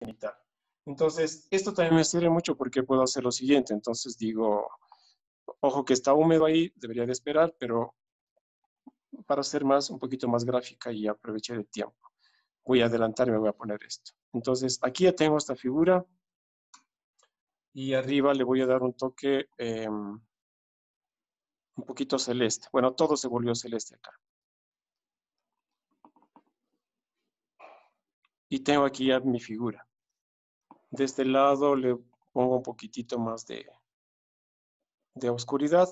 genital. Entonces, esto también me sirve mucho porque puedo hacer lo siguiente. Entonces digo, ojo que está húmedo ahí, debería de esperar, pero para ser un poquito más gráfica y aprovechar el tiempo, voy a adelantar y me voy a poner esto. Entonces, aquí ya tengo esta figura y arriba le voy a dar un toque un poquito celeste. Bueno, todo se volvió celeste acá. Y tengo aquí ya mi figura. De este lado le pongo un poquitito más de oscuridad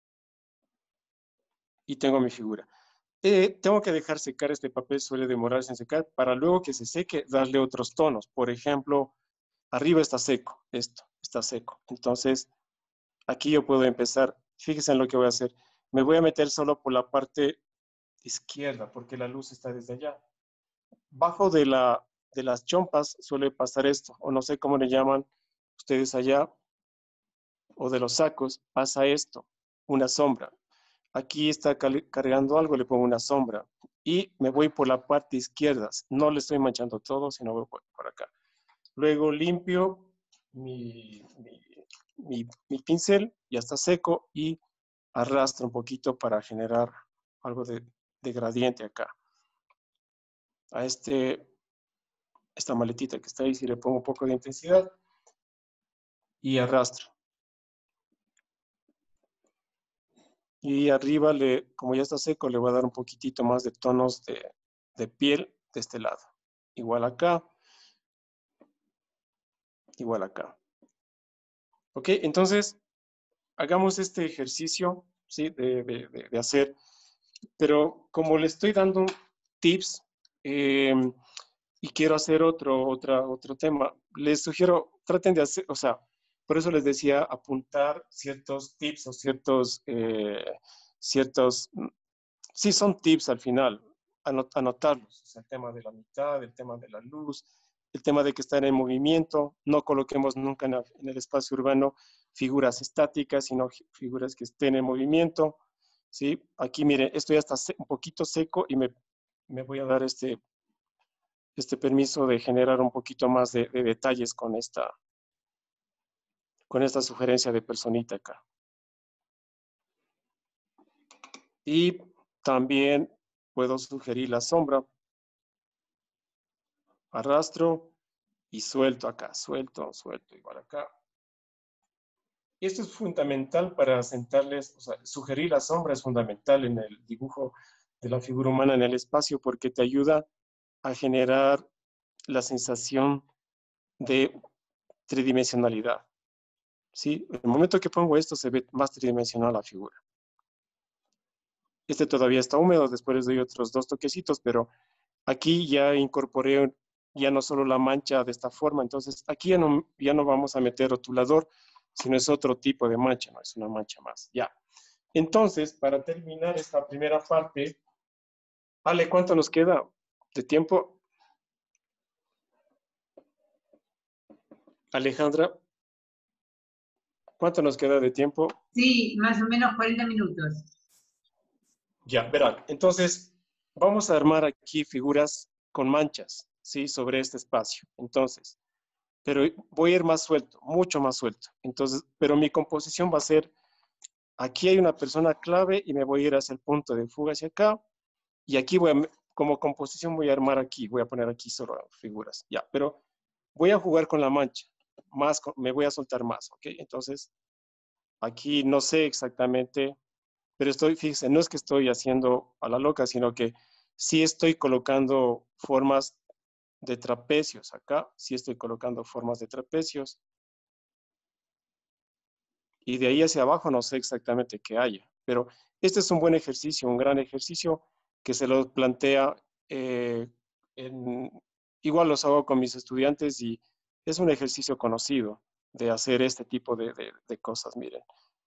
y tengo mi figura. Tengo que dejar secar este papel, suele demorarse en secar, para luego que se seque darle otros tonos. Por ejemplo, arriba está seco, esto está seco. Entonces, aquí yo puedo empezar, fíjense en lo que voy a hacer. Me voy a meter solo por la parte izquierda, porque la luz está desde allá. Bajo de las chompas suele pasar esto, o no sé cómo le llaman ustedes allá, o de los sacos, pasa esto, una sombra. Aquí está cargando algo, le pongo una sombra. Y me voy por la parte izquierda. No le estoy manchando todo, sino voy por acá. Luego limpio mi pincel, ya está seco, y arrastro un poquito para generar algo de gradiente acá. A esta maletita que está ahí, si le pongo un poco de intensidad, y arrastro. Y arriba, como ya está seco, le voy a dar un poquitito más de tonos de piel de este lado. Igual acá. Igual acá. Ok, entonces, hagamos este ejercicio, ¿sí? De hacer, pero como le estoy dando tips y quiero hacer otro tema, les sugiero, traten de hacer, o sea, por eso les decía apuntar ciertos tips o sí son tips al final, anotarlos, o sea, el tema de la mitad, el tema de la luz, el tema de que están en movimiento, no coloquemos nunca en el espacio urbano figuras estáticas, sino figuras que estén en movimiento, ¿sí? Aquí, miren, esto ya está un poquito seco y me voy a dar este permiso de generar un poquito más de detalles con esta sugerencia de personita acá. Y también puedo sugerir la sombra. Arrastro y suelto acá, suelto, igual acá. Esto es fundamental para sentarles, o sea, sugerir la sombra es fundamental en el dibujo de la figura humana en el espacio porque te ayuda a generar la sensación de tridimensionalidad. ¿Sí? En el momento que pongo esto se ve más tridimensional la figura. Este todavía está húmedo, después les doy otros 2 toquecitos, pero aquí ya incorporé ya no solo la mancha de esta forma, entonces aquí ya no vamos a meter rotulador, sino es otro tipo de mancha, no es una mancha más, ya. Entonces, para terminar esta primera parte, Ale, ¿cuánto nos queda de tiempo? Alejandra, ¿cuánto nos queda de tiempo? Sí, más o menos 40 minutos. Ya, verán, entonces vamos a armar aquí figuras con manchas, ¿sí? Sobre este espacio. Entonces, pero voy a ir más suelto, mucho más suelto. Entonces, pero mi composición va a ser, aquí hay una persona clave y me voy a ir hacia el punto de fuga hacia acá. Y aquí como composición voy a armar aquí, voy a poner aquí solo figuras, ya. Pero voy a jugar con la mancha, me voy a soltar más, ¿ok? Entonces, aquí no sé exactamente, pero fíjense, no es que estoy haciendo a la loca, sino que sí estoy colocando formas de trapecios acá, sí estoy colocando formas de trapecios. Y de ahí hacia abajo no sé exactamente qué haya, pero este es un buen ejercicio, un gran ejercicio que se lo plantea, igual los hago con mis estudiantes y es un ejercicio conocido de hacer este tipo de cosas, miren.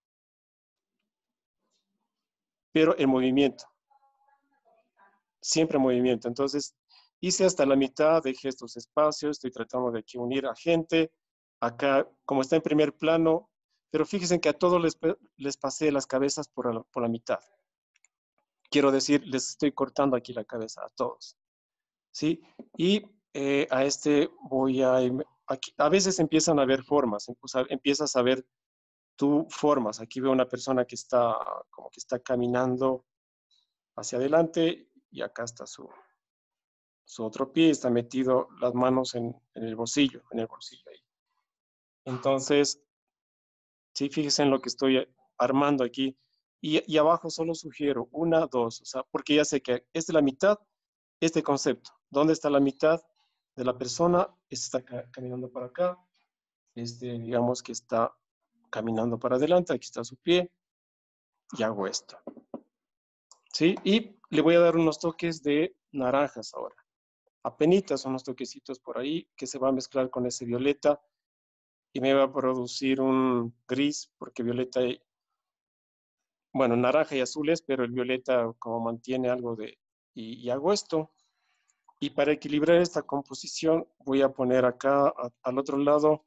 Pero en movimiento, siempre en movimiento. Entonces, hice hasta la mitad, dejé estos espacios, estoy tratando de aquí unir a gente. Acá, como está en primer plano, pero fíjense que a todos les pasé las cabezas por la mitad. Quiero decir, les estoy cortando aquí la cabeza a todos, ¿sí? Y a este voy a... Aquí, a veces empiezan a ver formas, empiezas a ver tú formas. Aquí veo una persona que está como que está caminando hacia adelante y acá está su otro pie, está metido las manos en el bolsillo ahí. Entonces, sí, fíjense en lo que estoy armando aquí. Y abajo solo sugiero una, dos, o sea, porque ya sé que es de la mitad este concepto. ¿Dónde está la mitad de la persona? Está caminando para acá. Digamos que está caminando para adelante. Aquí está su pie. Y hago esto. ¿Sí? Y le voy a dar unos toques de naranjas ahora. Apenitas, unos toquecitos por ahí que se va a mezclar con ese violeta y me va a producir un gris, porque violeta, bueno, naranja y azules, pero el violeta como mantiene algo de... Y hago esto. Y para equilibrar esta composición voy a poner acá al otro lado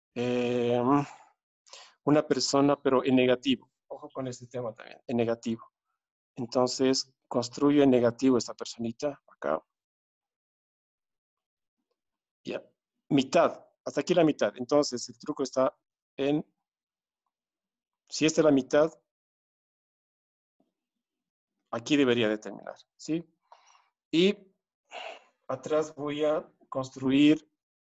una persona, pero en negativo. Ojo con este tema también, en negativo. Entonces construyo en negativo esta personita acá. Ya, mitad, hasta aquí la mitad. Entonces el truco está en, si esta es la mitad, aquí debería de terminar, ¿sí? Y atrás voy a construir,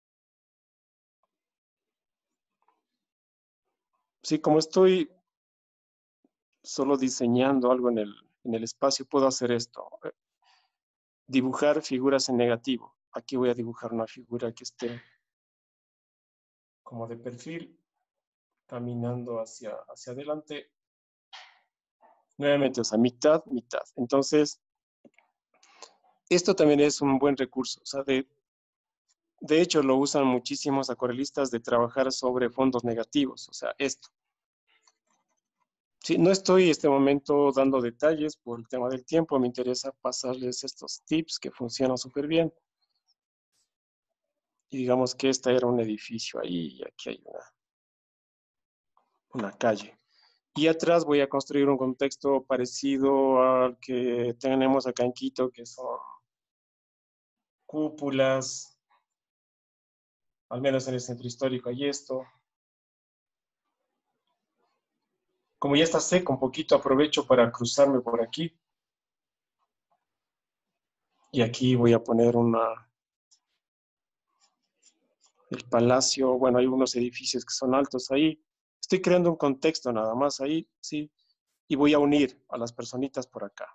sí, como estoy solo diseñando algo en el espacio, puedo hacer esto. Dibujar figuras en negativo. Aquí voy a dibujar una figura que esté como de perfil, caminando hacia adelante. Nuevamente, o sea, mitad, mitad. Entonces, esto también es un buen recurso. O sea, de hecho, lo usan muchísimos acuarelistas de trabajar sobre fondos negativos. O sea, esto. Sí, no estoy en este momento dando detalles por el tema del tiempo. Me interesa pasarles estos tips que funcionan súper bien. Y digamos que este era un edificio ahí y aquí hay una calle. Y atrás voy a construir un contexto parecido al que tenemos acá en Quito, que son cúpulas, al menos en el centro histórico hay esto. Como ya está seco un poquito, aprovecho para cruzarme por aquí. Y aquí voy a poner el palacio, bueno, hay unos edificios que son altos ahí. Estoy creando un contexto nada más ahí, sí. Y voy a unir a las personitas por acá.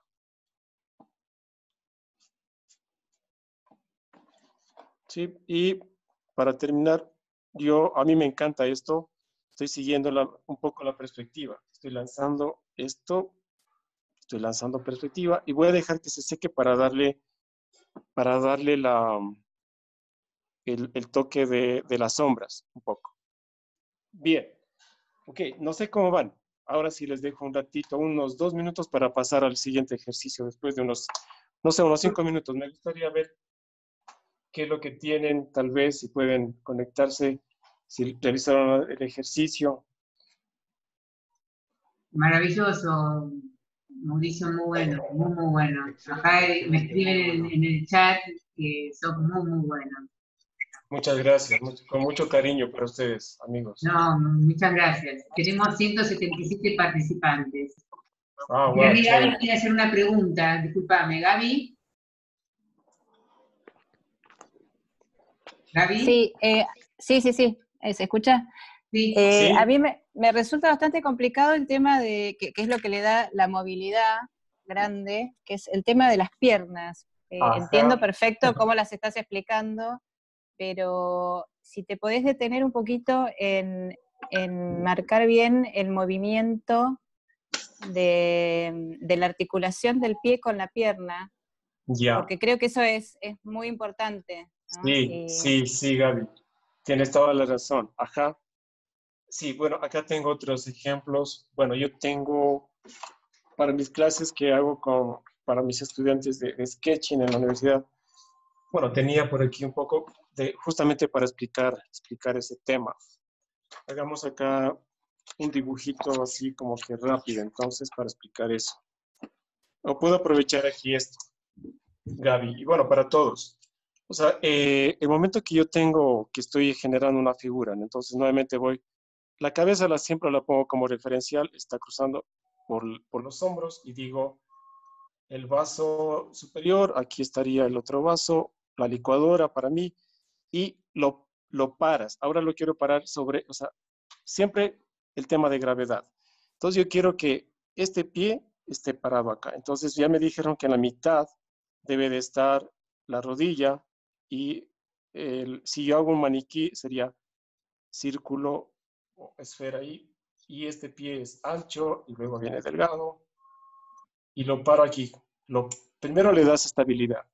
Sí, y para terminar, a mí me encanta esto. Estoy siguiendo un poco la perspectiva. Estoy lanzando esto, estoy lanzando perspectiva y voy a dejar que se seque para darle el toque de las sombras un poco. Bien, ok, no sé cómo van. Ahora sí les dejo un ratito, unos 2 minutos para pasar al siguiente ejercicio después de unos, no sé, unos 5 minutos. Me gustaría ver qué es lo que tienen, tal vez si pueden conectarse, si realizaron el ejercicio. Maravilloso, Mauricio, muy bueno, muy, muy bueno. Acá me escriben en el chat que sos muy, muy bueno. Muchas gracias, con mucho cariño para ustedes, amigos. No, muchas gracias. Tenemos 177 participantes. Ah, wow, Gaby chévere. quiere hacer una pregunta. Discúlpame, Gaby. Gaby. Sí, sí, ¿se escucha? Sí. A Sí, mí me resulta bastante complicado el tema de, que es lo que le da la movilidad grande, que es el tema de las piernas. Entiendo ajá. perfecto cómo las estás explicando, pero si te podés detener un poquito en marcar bien el movimiento de la articulación del pie con la pierna, Ya. porque creo que eso es muy importante, ¿no? Sí, sí, sí, Gaby. Tienes toda la razón. Ajá. Sí, bueno, acá tengo otros ejemplos. Bueno, yo tengo para mis clases que hago para mis estudiantes de sketching en la universidad. Bueno, tenía por aquí un poco justamente para explicar ese tema. Hagamos acá un dibujito así como que rápido, entonces, para explicar eso. O puedo aprovechar aquí esto, Gaby. Y bueno, para todos. O sea, el momento que yo tengo, que estoy generando una figura, ¿no? Entonces nuevamente voy, la cabeza siempre la pongo como referencial, está cruzando por los hombros y digo, el vaso superior, aquí estaría el otro vaso, la licuadora para mí, y lo paras. Ahora lo quiero parar sobre, o sea, siempre el tema de gravedad. Entonces yo quiero que este pie esté parado acá. Entonces ya me dijeron que en la mitad debe de estar la rodilla y si yo hago un maniquí sería círculo o esfera ahí y este pie es ancho y luego viene delgado y lo paro aquí. Primero le das estabilidad.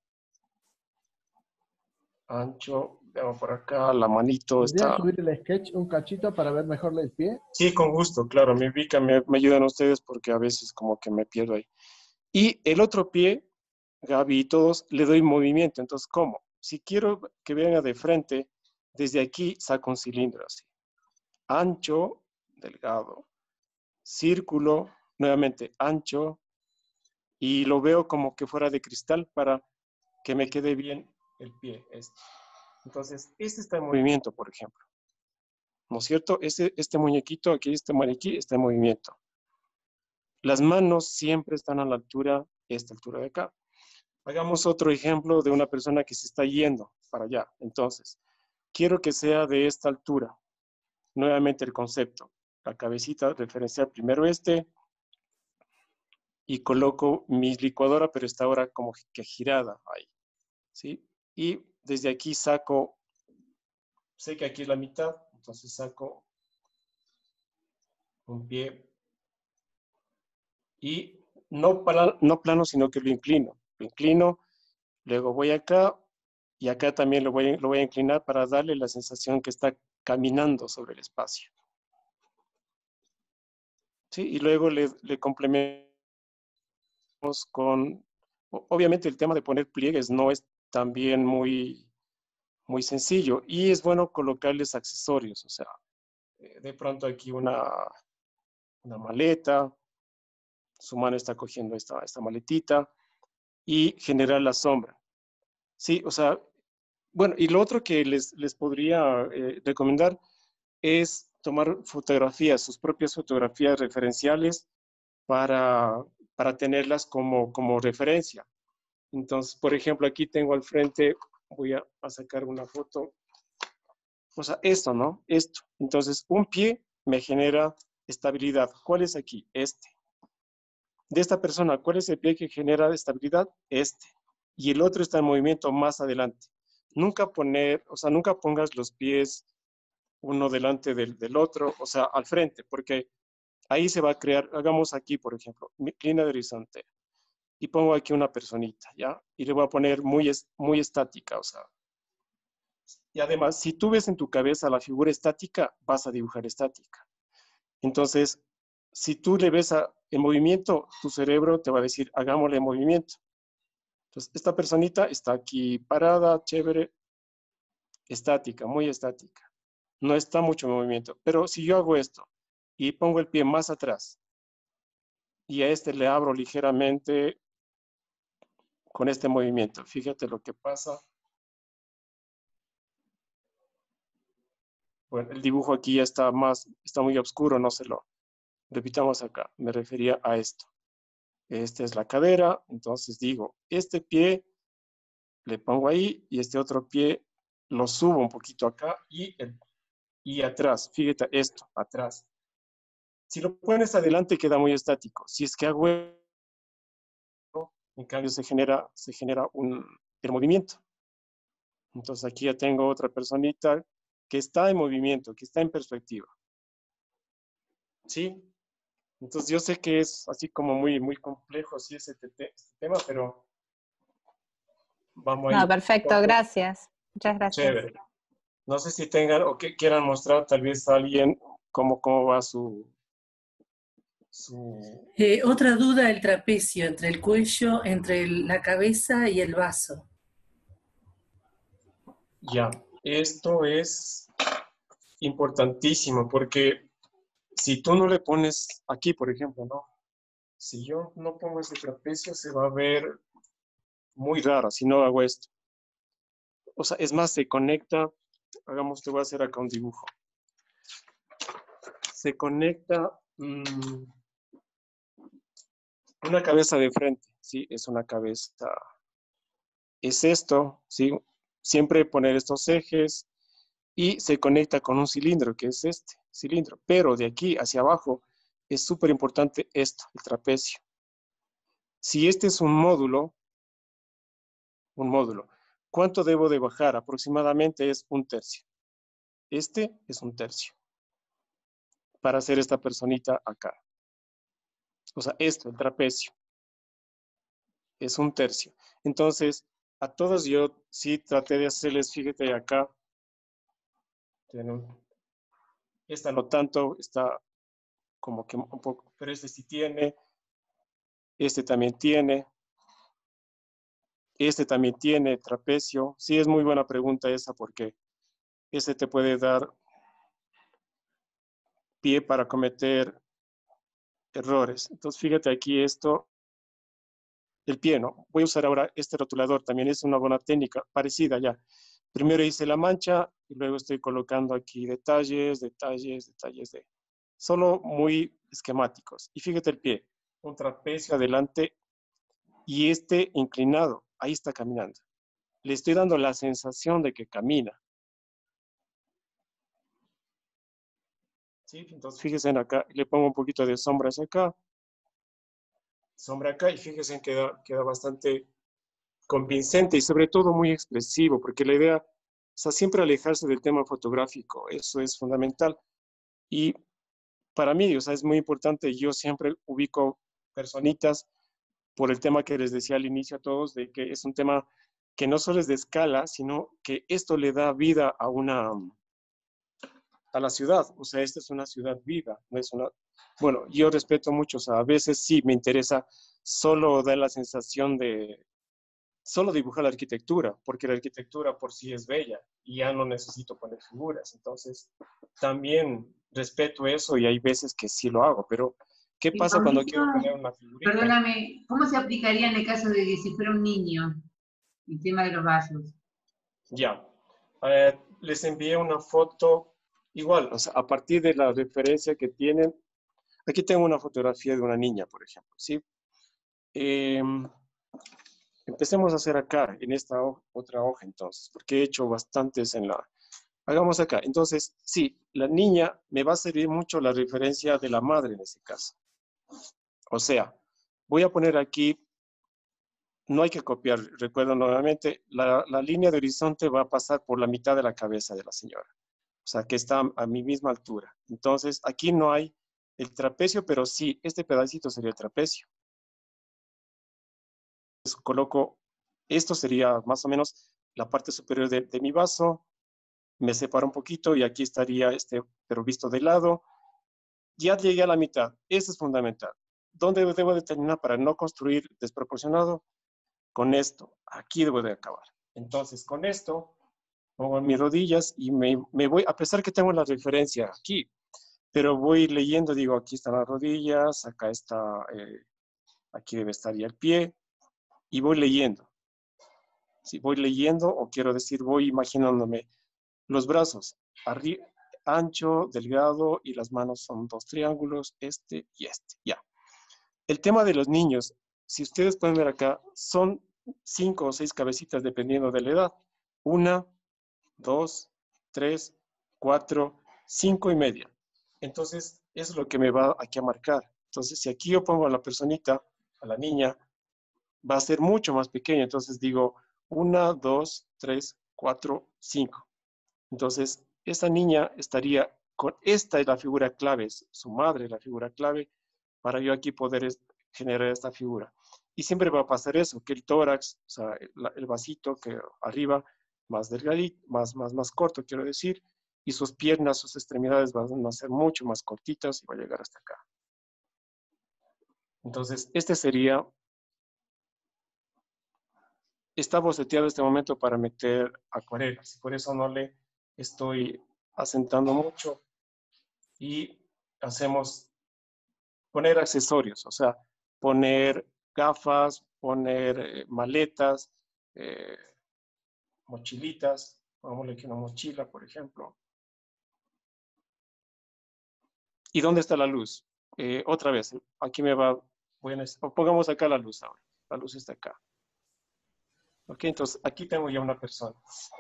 Ancho, veamos por acá, la manito ¿Podría está... subir el sketch un cachito para ver mejor el pie? Sí, con gusto, claro, me ubica, me ayudan ustedes porque a veces como que me pierdo ahí. Y el otro pie, Gaby y todos, le doy movimiento. Entonces, ¿cómo? Si quiero que venga de frente, desde aquí saco un cilindro así. Ancho, delgado, círculo, nuevamente ancho, y lo veo como que fuera de cristal para que me quede bien el pie. Entonces, este está en movimiento, por ejemplo. ¿No es cierto? Este muñequito aquí, este maniquí, está en movimiento. Las manos siempre están a la altura, esta altura de acá. Hagamos otro ejemplo de una persona que se está yendo para allá. Entonces, quiero que sea de esta altura. Nuevamente el concepto. La cabecita referencial primero y coloco mi licuadora, pero está ahora como que girada ahí. ¿Sí? Y desde aquí saco, sé que aquí es la mitad, entonces saco un pie y no plano, sino que lo inclino. Lo inclino, luego voy acá y acá también lo voy a inclinar para darle la sensación que está caminando sobre el espacio. ¿Sí? Y luego le complementamos con, obviamente el tema de poner pliegues no es también muy sencillo y es bueno colocarles accesorios, o sea, de pronto aquí una maleta, su mano está cogiendo esta maletita y generar la sombra. Sí, o sea, bueno, y lo otro que les podría recomendar es tomar fotografías, sus propias fotografías referenciales para tenerlas como referencia. Entonces, por ejemplo, aquí tengo al frente, voy a sacar una foto, o sea, esto, ¿no? Esto. Entonces, un pie me genera estabilidad. ¿Cuál es aquí? Este. De esta persona, ¿cuál es el pie que genera estabilidad? Este. Y el otro está en movimiento más adelante. Nunca nunca pongas los pies uno delante del otro, o sea, al frente, porque ahí se va a crear, hagamos aquí, por ejemplo, línea de horizonte, y pongo aquí una personita, ¿ya? Y le voy a poner muy estática, o sea. Y además, si tú ves en tu cabeza la figura estática, vas a dibujar estática. Entonces, si tú le ves en movimiento, tu cerebro te va a decir, hagámosle movimiento. Entonces, esta personita está aquí parada, chévere, estática, muy estática. No está mucho en movimiento. Pero si yo hago esto y pongo el pie más atrás y a este le abro ligeramente con este movimiento, fíjate lo que pasa. Bueno, el dibujo aquí ya está muy oscuro, no se lo repitamos acá. Me refería a esto. Esta es la cadera, entonces digo, este pie le pongo ahí y este otro pie lo subo un poquito acá y atrás, fíjate esto, atrás. Si lo pones adelante queda muy estático. Si es que hago esto, en cambio se genera el movimiento. Entonces aquí ya tengo otra personita que está en movimiento, que está en perspectiva. ¿Sí? Entonces yo sé que es así como muy complejo así este tema, pero vamos a No, ir. perfecto, gracias. Muchas gracias. Chévere. No sé si tengan o que quieran mostrar tal vez a alguien cómo va su... Otra duda, el trapecio, entre el cuello, entre la cabeza y el vaso. Ya, esto es importantísimo porque si tú no le pones aquí, por ejemplo, ¿no? Si yo no pongo ese trapecio se va a ver muy raro si no hago esto. O sea, es más, se conecta, hagamos, te voy a hacer acá un dibujo. Se conecta una cabeza de frente, ¿sí? Es una cabeza, es esto, ¿sí? Siempre poner estos ejes y se conecta con un cilindro, que es este cilindro. Pero de aquí hacia abajo es súper importante esto, el trapecio. Si este es un módulo, ¿cuánto debo de bajar? Aproximadamente es 1/3. Este es 1/3 para hacer esta personita acá. O sea, esto, el trapecio, es 1/3. Entonces, a todos yo sí traté de hacerles, fíjate acá, esta no tanto, está como que un poco, pero este sí tiene, este también tiene, este también tiene trapecio. Sí, es muy buena pregunta esa porque este te puede dar pie para cometer errores. Entonces, fíjate aquí esto, el pie, ¿no? Voy a usar ahora este rotulador, también es una buena técnica, parecida ya. Primero hice la mancha y luego estoy colocando aquí detalles de solo muy esquemáticos. Y fíjate el pie, un trapecio adelante y este inclinado, ahí está caminando. Le estoy dando la sensación de que camina. ¿Sí? Entonces fíjense acá, le pongo un poquito de sombras acá, sombra acá y fíjense que queda bastante convincente y sobre todo muy expresivo, porque la idea, o sea, siempre alejarse del tema fotográfico, eso es fundamental. Y para mí, o sea, es muy importante, yo siempre ubico personitas por el tema que les decía al inicio a todos, de que es un tema que no solo es de escala, sino que esto le da vida a la ciudad. O sea, esta es una ciudad viva, no es una... Bueno, yo respeto mucho, o sea, a veces sí me interesa solo dar la sensación de solo dibujar la arquitectura, porque la arquitectura por sí es bella y ya no necesito poner figuras. Entonces, también respeto eso y hay veces que sí lo hago, pero ¿qué pasa cuando Mauricio, quiero poner una figurita? perdóname, ¿cómo se aplicaría en el caso de que si fuera un niño el tema de los vasos? Ya. Les envié una foto igual, o sea, a partir de la referencia que tienen. Aquí tengo una fotografía de una niña, por ejemplo, ¿sí? Empecemos a hacer acá, en esta otra hoja, entonces, porque he hecho bastantes en la... Hagamos acá. Entonces, sí, la niña me va a servir mucho la referencia de la madre en este caso. O sea, voy a poner aquí, no hay que copiar, recuerdo nuevamente, la línea de horizonte va a pasar por la mitad de la cabeza de la señora. O sea, que está a mi misma altura. Entonces, aquí no hay el trapecio, pero sí, este pedacito sería el trapecio. Entonces, coloco, esto sería más o menos la parte superior de mi vaso, me separo un poquito y aquí estaría este, pero visto de lado. Ya llegué a la mitad, eso es fundamental. ¿Dónde debo de terminar para no construir desproporcionado? Con esto, aquí debo de acabar. Entonces, con esto, pongo mis rodillas y me voy, a pesar que tengo la referencia aquí, pero voy leyendo, digo, aquí están las rodillas, acá está, aquí debe estar ya el pie, y voy leyendo. Si voy leyendo, o quiero decir, voy imaginándome los brazos, ancho, delgado, y las manos son 2 triángulos, este y este, ya. El tema de los niños, si ustedes pueden ver acá, son 5 o 6 cabecitas dependiendo de la edad. 1, 2, 3, 4, 5 y media. Entonces, eso es lo que me va aquí a marcar. Entonces, si aquí yo pongo a la personita, a la niña, va a ser mucho más pequeña. Entonces digo 1, 2, 3, 4, 5. Entonces, esta niña estaría con, esta es la figura clave, es su madre la figura clave para yo aquí poder generar esta figura. Y siempre va a pasar eso, que el tórax, o sea, el vasito que arriba, más delgadito, más corto, quiero decir, y sus piernas, sus extremidades van a ser mucho más cortitas y va a llegar hasta acá. Entonces, este sería, está boceteado este momento para meter acuarelas, por eso no le estoy asentando mucho y hacemos poner accesorios, o sea, poner gafas, poner maletas, mochilitas. Pongámosle aquí una mochila, por ejemplo. ¿Y dónde está la luz? Otra vez, aquí me va, pongamos acá la luz ahora. La luz está acá. Ok, entonces aquí tengo ya una persona.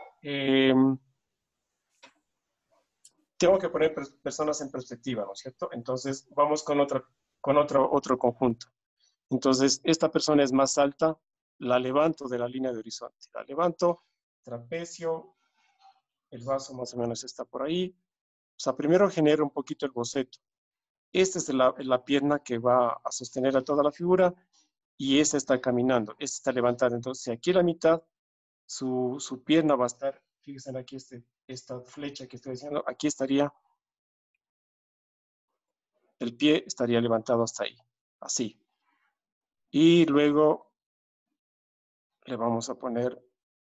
Tengo que poner personas en perspectiva, ¿no es cierto? Entonces vamos con otro conjunto. Entonces esta persona es más alta, la levanto de la línea de horizonte. La levanto, trapecio, el vaso más o menos está por ahí. O sea, primero genero un poquito el boceto. Esta es la pierna que va a sostener a toda la figura y esa está caminando, esta está levantada. Entonces, aquí a la mitad, su pierna va a estar, fíjense aquí esta flecha que estoy diciendo, aquí estaría, el pie estaría levantado hasta ahí, así. Y luego le vamos a poner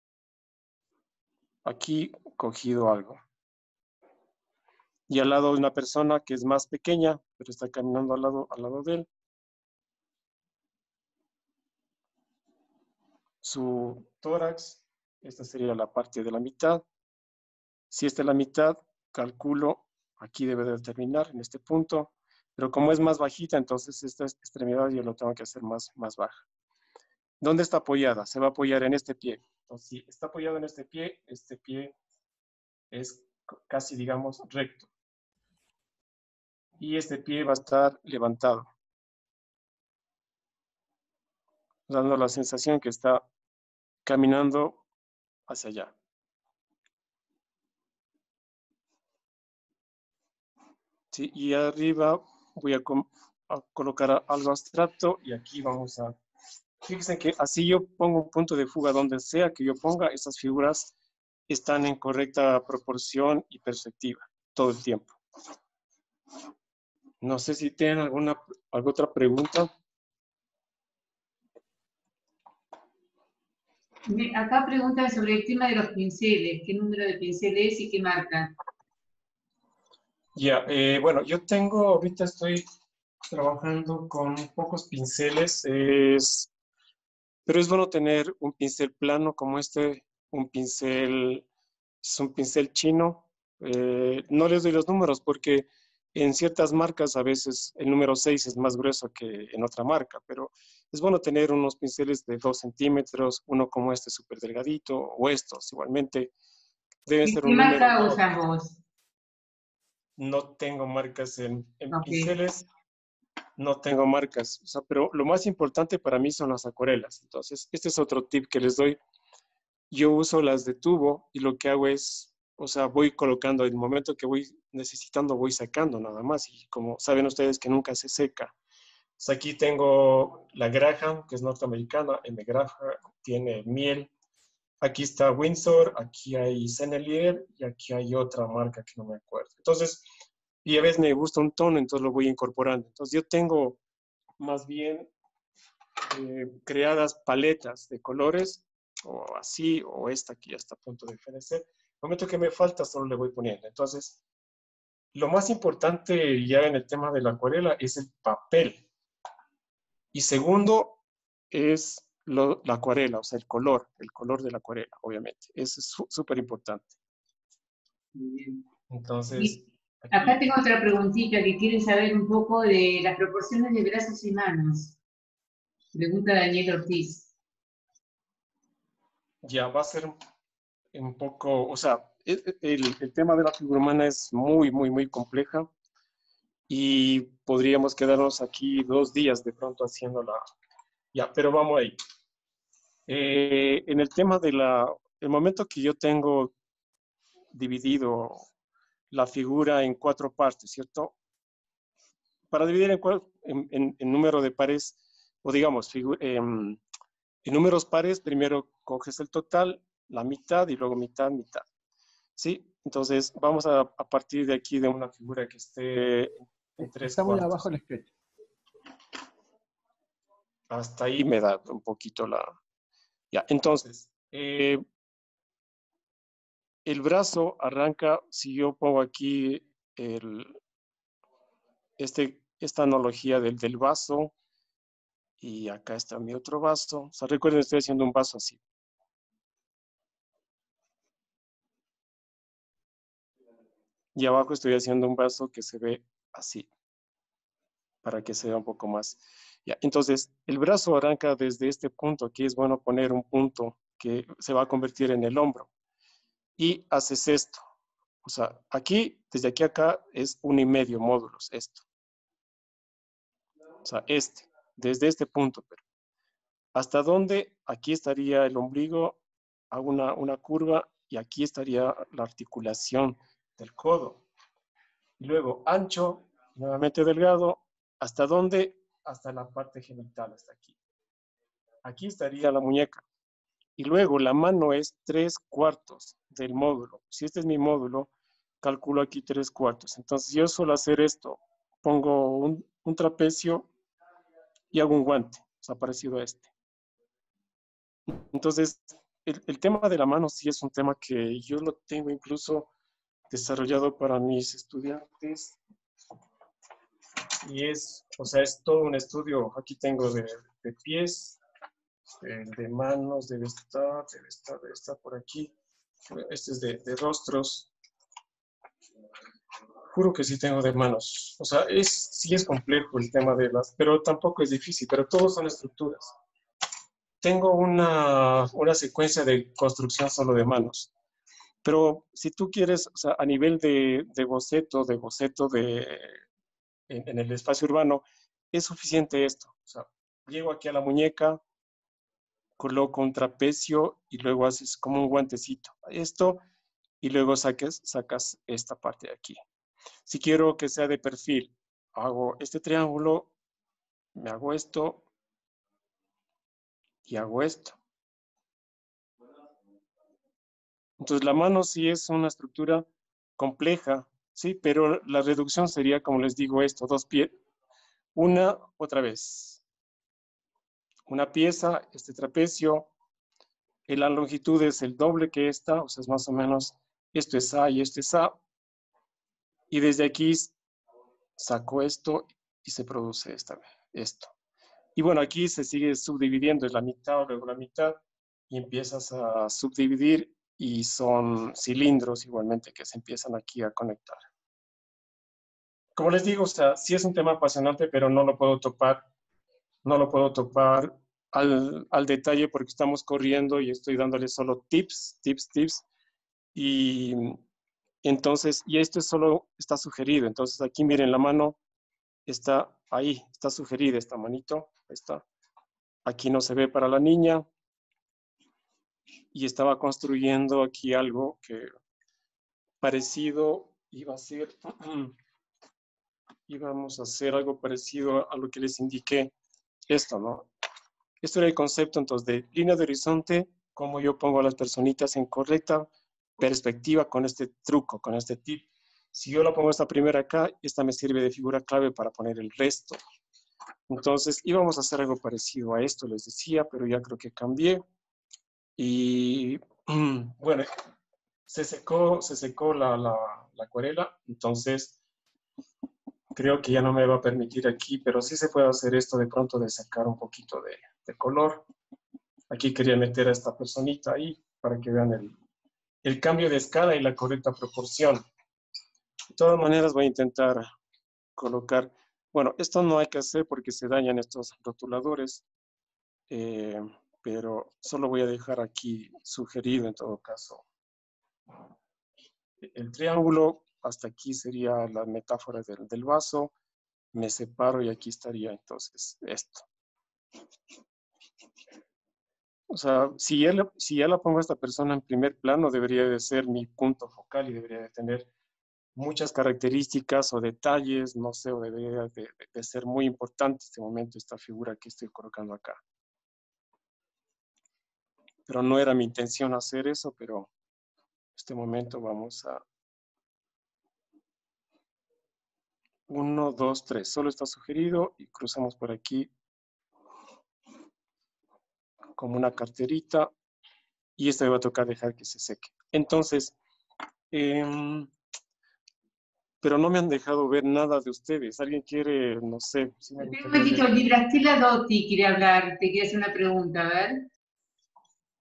aquí cogido algo. Y al lado de una persona que es más pequeña, pero está caminando al lado de él. Su tórax, esta sería la parte de la mitad. Si esta es la mitad, calculo, aquí debe de terminar en este punto, pero como es más bajita, entonces esta extremidad yo lo tengo que hacer más baja. ¿Dónde está apoyada? Se va a apoyar en este pie. Entonces, si está apoyado en este pie es casi, digamos, recto. Y este pie va a estar levantado, dando la sensación que está caminando hacia allá. ¿Sí? Y arriba voy a colocar algo abstracto y aquí vamos a... Fíjense que así yo pongo un punto de fuga donde sea que yo ponga, esas figuras están en correcta proporción y perspectiva todo el tiempo. No sé si tienen alguna otra pregunta. Acá preguntan sobre el tema de los pinceles, qué número de pinceles y qué marca. Ya, bueno, yo tengo, ahorita estoy trabajando con pocos pinceles, pero es bueno tener un pincel plano como este, es un pincel chino. No les doy los números porque en ciertas marcas a veces el número 6 es más grueso que en otra marca, pero es bueno tener unos pinceles de 2 centímetros, uno como este súper delgadito, o estos igualmente. Deben ser ¿Qué un número marca 2. usas vos? No tengo marcas en Ok. pinceles, no tengo marcas, o sea, pero lo más importante para mí son las acuarelas. Entonces, este es otro tip que les doy. Yo uso las de tubo y lo que hago es, o sea, voy colocando, el momento que voy necesitando, voy sacando nada más. Y como saben ustedes que nunca se seca. O sea, aquí tengo la Graham, que es norteamericana, M. Graham, tiene miel. Aquí está Windsor, aquí hay Sennelier y aquí hay otra marca que no me acuerdo. Entonces, y a veces me gusta un tono, entonces lo voy incorporando. Entonces yo tengo más bien creadas paletas de colores, o así, o esta que ya está a punto de fenecer. El momento que me falta solo le voy poniendo. Entonces, lo más importante ya en el tema de la acuarela es el papel. Y segundo es la acuarela, o sea, el color de la acuarela, obviamente. Eso es súper importante. Muy bien. Entonces, Acá tengo otra preguntita que quiere saber un poco de las proporciones de brazos y manos. Pregunta Daniel Ortiz. ya va a ser un poco, o sea, el tema de la figura humana es muy compleja y podríamos quedarnos aquí 2 días de pronto haciéndola. Ya, pero vamos ahí. En el tema el momento que yo tengo dividido la figura en 4 partes, ¿cierto? Para dividir en número de pares, o digamos, en números pares, primero coges el total, la mitad y luego mitad. ¿Sí? Entonces, vamos a partir de aquí de una figura que esté en 3 Está muy cuartos. abajo el sketch. Hasta ahí me da un poquito la... Ya, entonces, el brazo arranca, si yo pongo aquí esta analogía del vaso, y acá está mi otro vaso. O sea, recuerden, estoy haciendo un vaso así. Y abajo estoy haciendo un brazo que se ve así, para que se vea un poco más. Ya, entonces, el brazo arranca desde este punto. Aquí es bueno poner un punto que se va a convertir en el hombro. Y haces esto. O sea, aquí, desde aquí a acá, es 1,5 módulos, esto. O sea, desde este punto. Pero ¿hasta dónde? Aquí estaría el ombligo, hago una curva, y aquí estaría la articulación del codo. Y luego ancho, nuevamente delgado. ¿Hasta dónde? Hasta la parte genital, hasta aquí. Aquí estaría la muñeca. Y luego la mano es 3/4 del módulo. Si este es mi módulo, calculo aquí 3/4. Entonces yo suelo hacer esto. Pongo un trapecio y hago un guante, o sea, parecido a este. Entonces, el tema de la mano sí es un tema que yo lo tengo incluso desarrollado para mis estudiantes. Y o sea, es todo un estudio. Aquí tengo de pies, de manos, debe estar por aquí. Este es de rostros. Juro que sí tengo de manos. O sea, sí es complejo el tema de pero tampoco es difícil, pero todos son estructuras. Tengo una secuencia de construcción solo de manos. Pero si tú quieres, o sea, a nivel de boceto en el espacio urbano, es suficiente esto. O sea, llego aquí a la muñeca, coloco un trapecio y luego haces como un guantecito. Esto, y luego sacas esta parte de aquí. Si quiero que sea de perfil, hago este triángulo, me hago esto y hago esto. Entonces la mano sí es una estructura compleja, sí, pero la reducción sería, como les digo, esto, 2 pies, otra vez, una pieza, este trapecio, la longitud es el doble que esta, o sea, es más o menos, esto es A y esto es A, y desde aquí saco esto y se produce esto. Y bueno, aquí se sigue subdividiendo, es la mitad, luego la mitad, y empiezas a subdividir y son cilindros igualmente que se empiezan aquí a conectar. Como les digo, o sea, sí es un tema apasionante, pero no lo puedo topar al detalle porque estamos corriendo y estoy dándole solo tips. Y entonces, y esto solo está sugerido. Entonces aquí miren, la mano está ahí, está sugerida esta manito, está. Aquí no se ve para la niña. Y estaba construyendo aquí algo que parecido iba a ser, íbamos a hacer algo parecido a lo que les indiqué, esto, ¿no? Esto era el concepto, entonces, de línea de horizonte, cómo yo pongo a las personitas en correcta perspectiva con este truco, con este tip. Si yo la pongo esta primera acá, esta me sirve de figura clave para poner el resto. Entonces, íbamos a hacer algo parecido a esto, les decía, pero ya creo que cambié. Y, bueno, se secó la acuarela, entonces creo que ya no me va a permitir aquí, pero sí se puede hacer esto de pronto de sacar un poquito de color. Aquí quería meter a esta personita ahí para que vean el cambio de escala y la correcta proporción. De todas maneras voy a intentar colocar, bueno, esto no hay que hacer porque se dañan estos rotuladores, pero solo voy a dejar aquí sugerido en todo caso. El triángulo, hasta aquí sería la metáfora del vaso, me separo y aquí estaría entonces esto. O sea, si ya la pongo a esta persona en primer plano, debería de ser mi punto focal y debería de tener muchas características o detalles, no sé, o debería de ser muy importante este momento, esta figura que estoy colocando acá. Pero no era mi intención hacer eso, pero en este momento vamos a 1, 2, 3. Solo está sugerido y cruzamos por aquí como una carterita y esta me va a tocar dejar que se seque. Entonces, pero no me han dejado ver nada de ustedes. ¿Alguien quiere, no sé? Si me Un momentito, Librastila Dotti quiere hablar, te quiere hacer una pregunta, a ver.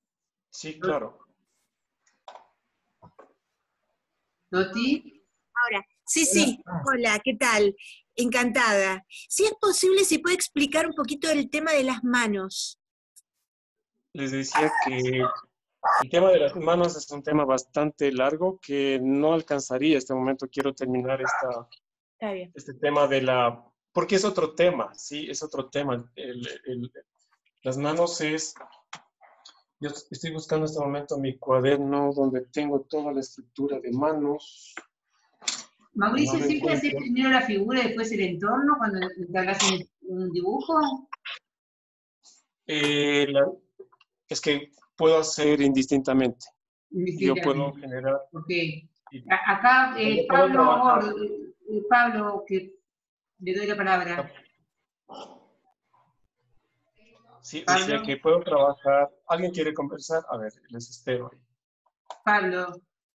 Sí, claro. Dotti. Sí, sí. Hola, ¿qué tal? Encantada. Si es posible, si puede explicar un poquito el tema de las manos. Les decía que el tema de las manos es un tema bastante largo que no alcanzaría este momento. Quiero terminar Está bien. este tema de la... Porque es otro tema, sí, es otro tema. Las manos es... Yo estoy buscando en este momento mi cuaderno donde tengo toda la estructura de manos. Mauricio, No lo ¿siempre haces encuentro. primero la figura y después el entorno cuando encargas un dibujo? Es que puedo hacer indistintamente. Yo puedo Indistintamente. generar... Porque sí, acá yo puedo trabajar. Pablo, que le doy la palabra. Sí, decía Pablo, que puedo trabajar. ¿Alguien quiere conversar? A ver, les espero ahí. Pablo.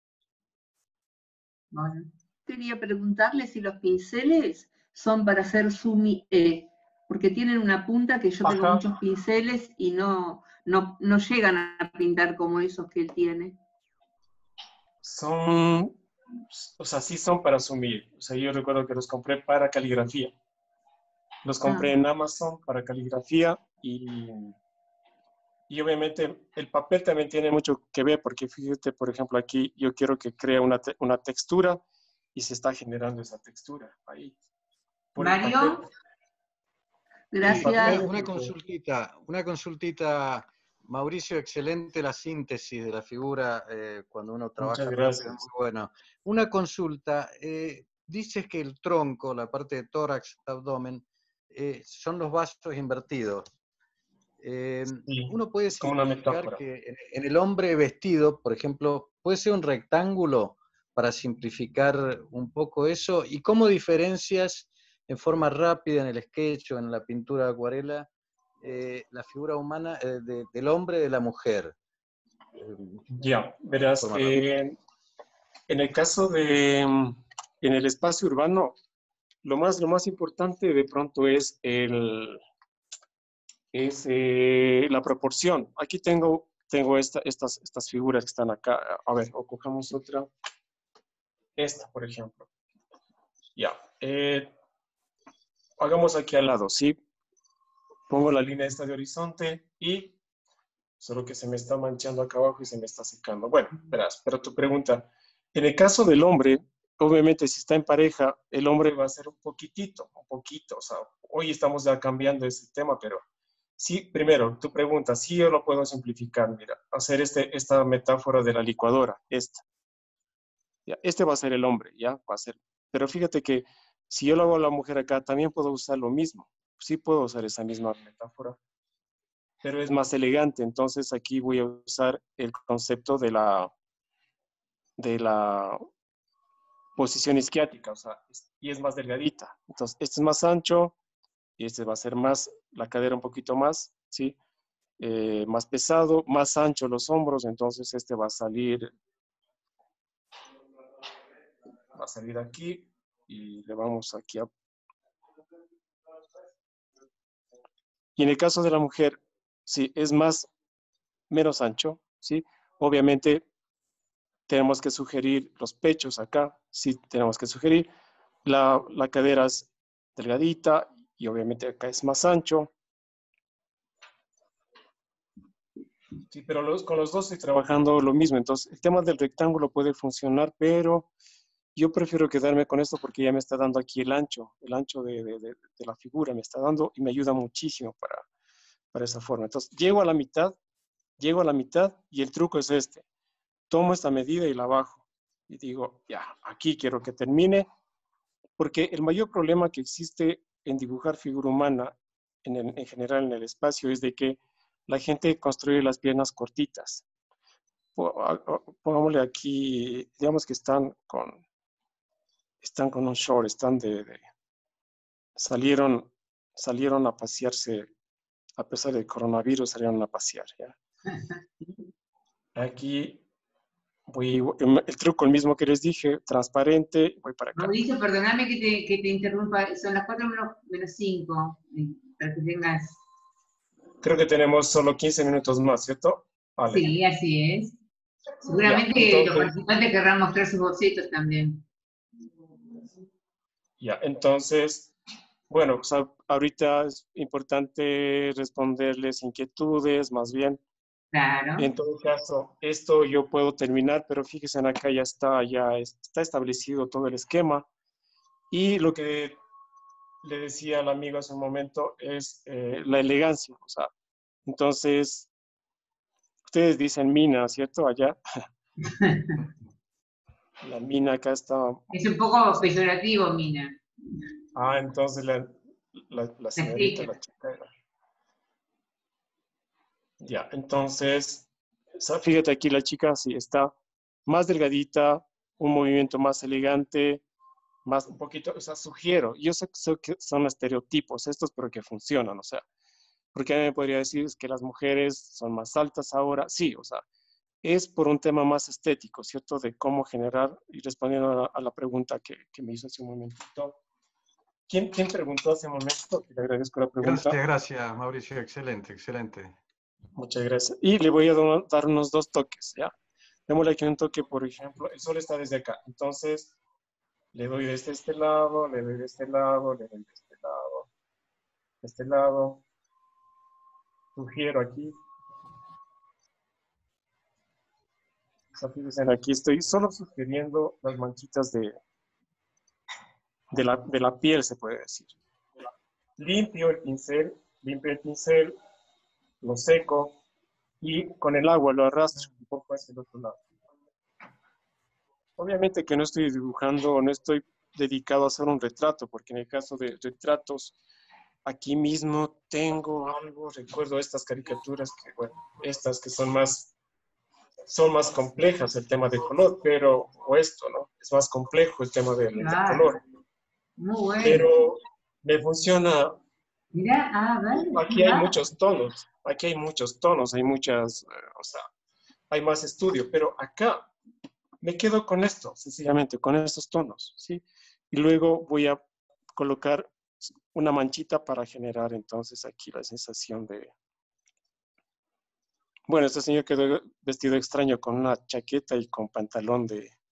Bueno. Quería preguntarle si los pinceles son para hacer sumi-e, porque tienen una punta que yo tengo Ajá. muchos pinceles y no llegan a pintar como esos que él tiene. Son, o sea, sí son para asumir. O sea, yo recuerdo que los compré para caligrafía. Los compré en Amazon para caligrafía y obviamente el papel también tiene mucho que ver porque fíjate, por ejemplo, aquí yo quiero que crea una textura y se está generando esa textura ahí. Por el papel. Mario, Gracias. Una consultita, Mauricio, excelente la síntesis de la figura cuando uno trabaja. Muchas gracias. Muy bueno. Una consulta, dices que el tronco, la parte de tórax, abdomen, son los vasos invertidos. Sí, Uno puede es como una simplificar metáfora. que en el hombre vestido, por ejemplo, puede ser un rectángulo para simplificar un poco eso. ¿Y cómo diferencias en forma rápida en el sketch o en la pintura de acuarela la figura humana del hombre y de la mujer? Ya, verás, en el caso de, en el espacio urbano, lo más importante de pronto es la proporción. Aquí tengo estas figuras que están acá. A ver, o cojamos otra. Esta, por ejemplo. Ya. Hagamos aquí al lado, ¿sí? Pongo la línea esta de horizonte y solo que se me está manchando acá abajo y se me está secando. Bueno, verás, pero tu pregunta, en el caso del hombre, obviamente si está en pareja, el hombre va a ser un poquito, o sea, hoy estamos ya cambiando ese tema, pero sí, primero, tu pregunta, sí yo lo puedo simplificar, mira, hacer esta metáfora de la licuadora, esta. Ya, este va a ser el hombre, ya, va a ser, pero fíjate que si yo lo hago a la mujer acá, también puedo usar lo mismo, sí puedo usar esa misma metáfora, pero es más elegante. Entonces aquí voy a usar el concepto de la posición isquiática, o sea, y es más delgadita. Entonces, este es más ancho y este va a ser más, la cadera un poquito más, ¿sí? Más pesado, más ancho los hombros, entonces este va a salir aquí y le vamos aquí a... Y en el caso de la mujer, sí, es menos ancho, ¿sí? Obviamente tenemos que sugerir los pechos acá, sí tenemos que sugerir. La cadera es delgadita y obviamente acá es más ancho. Sí, pero con los dos estoy trabajando lo mismo. Entonces, el tema del rectángulo puede funcionar, pero yo prefiero quedarme con esto porque ya me está dando aquí el ancho de la figura me está dando y me ayuda muchísimo para esa forma. Entonces, llego a la mitad y el truco es este. Tomo esta medida y la bajo. Y digo, ya, aquí quiero que termine, porque el mayor problema que existe en dibujar figura humana, en general en el espacio, es de que la gente construye las piernas cortitas. Pongámosle aquí, digamos que están con un short, salieron a pasearse, a pesar del coronavirus, salieron a pasear, ¿ya? Aquí el truco, el mismo que les dije, transparente, voy para acá. Mauricio, perdóname que te interrumpa, son las 4 menos 5, para que tengas... Creo que tenemos solo 15 minutos más, ¿cierto? Vale. Sí, así es. Seguramente Ya, entonces, los participantes querrán mostrar sus bocetos también. Ya, entonces, bueno, o sea, ahorita es importante responderles inquietudes, más bien. Claro. En todo caso, esto yo puedo terminar, pero fíjense acá ya está establecido todo el esquema. Y lo que le decía al amigo hace un momento es la elegancia. O sea, entonces, ustedes dicen mina, ¿cierto? Allá. La mina acá está. Es un poco peyorativo, Mina. Ah, entonces la señorita, explica. la chica era. Ya, entonces, fíjate aquí la chica sí está más delgadita, un movimiento más elegante, más un poquito, o sea, sugiero, yo sé que son estereotipos estos, pero que funcionan, o sea, porque a mí me podría decir es que las mujeres son más altas ahora, sí, o sea, es por un tema más estético, ¿cierto? De cómo generar, y respondiendo a la pregunta que me hizo hace un momentito. ¿Quién preguntó hace un momento? Le agradezco la pregunta. Gracias, Mauricio. Excelente, excelente. Muchas gracias. Y le voy a dar unos 2 toques, ¿ya? Démosle aquí un toque, por ejemplo, el sol está desde acá, entonces le doy desde este lado, le doy de este lado, le doy de este lado, sugiero aquí. O sea, fíjense, aquí estoy solo sugiriendo las manchitas de la piel, se puede decir. Limpio el pincel, lo seco y con el agua lo arrastro un poco hacia el otro lado. Obviamente que no estoy dibujando, no estoy dedicado a hacer un retrato, porque en el caso de retratos, aquí mismo tengo algo, recuerdo estas caricaturas que, bueno, estas que son más complejas el tema de color, pero, o esto, ¿no? Es más complejo el tema del Claro. color. Muy bueno. Pero me funciona. Mirá, a ver. Aquí hay muchos tonos, hay muchas, o sea, hay más estudio, pero acá me quedo con esto, sencillamente, con estos tonos, ¿sí? Y luego voy a colocar una manchita para generar entonces aquí la sensación de... Bueno, este señor quedó vestido extraño con una chaqueta y con pantalón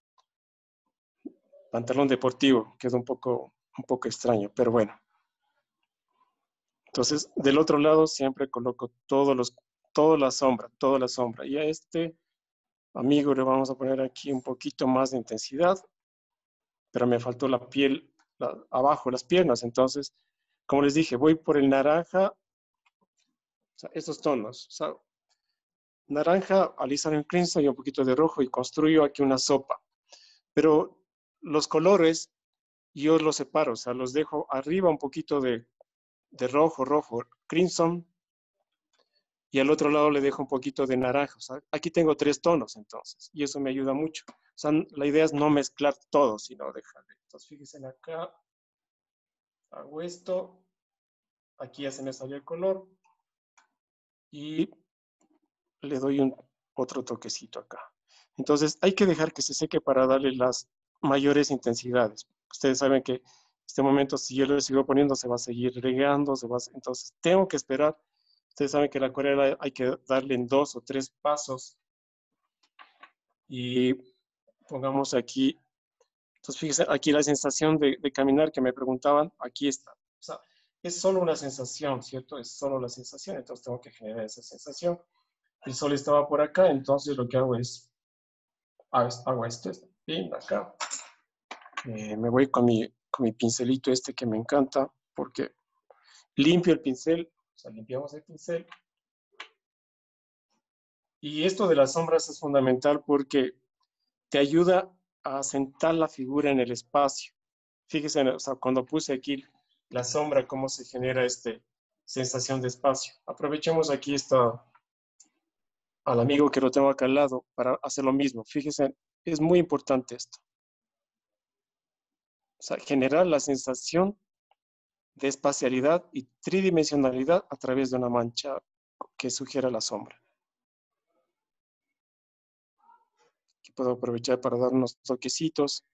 deportivo, quedó un poco extraño, pero bueno. Entonces, del otro lado siempre coloco toda la sombra. Y a este amigo le vamos a poner aquí un poquito más de intensidad, pero me faltó la piel abajo, las piernas. Entonces, como les dije, voy por el naranja, o sea, estos tonos. O sea, naranja, alisan en crimson y un poquito de rojo y construyo aquí una sopa. Pero los colores yo los separo, o sea, los dejo arriba un poquito de rojo, crimson, y al otro lado le dejo un poquito de naranja. O sea, aquí tengo 3 tonos entonces, y eso me ayuda mucho. O sea, la idea es no mezclar todo, sino dejarle. Entonces, fíjense acá, hago esto, aquí ya se me salió el color, y le doy otro toquecito acá. Entonces, hay que dejar que se seque para darle las mayores intensidades. Ustedes saben que en este momento, si yo le sigo poniendo, se va a seguir regando, entonces tengo que esperar. Ustedes saben que la acuarela hay que darle en 2 o 3 pasos. Y pongamos aquí, entonces fíjense, aquí la sensación de caminar que me preguntaban, aquí está. O sea, es solo una sensación, ¿cierto? Es solo la sensación, entonces tengo que generar esa sensación. El sol estaba por acá, entonces lo que hago es, hago esto, bien, acá. Me voy con mi pincelito este que me encanta, porque limpio el pincel, o sea, limpiamos el pincel. Y esto de las sombras es fundamental porque te ayuda a asentar la figura en el espacio. Fíjese, o sea, cuando puse aquí la sombra, cómo se genera esta sensación de espacio. Aprovechemos aquí al amigo que lo tengo acá al lado para hacer lo mismo. Fíjese, es muy importante esto. O sea, generar la sensación de espacialidad y tridimensionalidad a través de una mancha que sugiera la sombra. Aquí puedo aprovechar para dar unos toquecitos.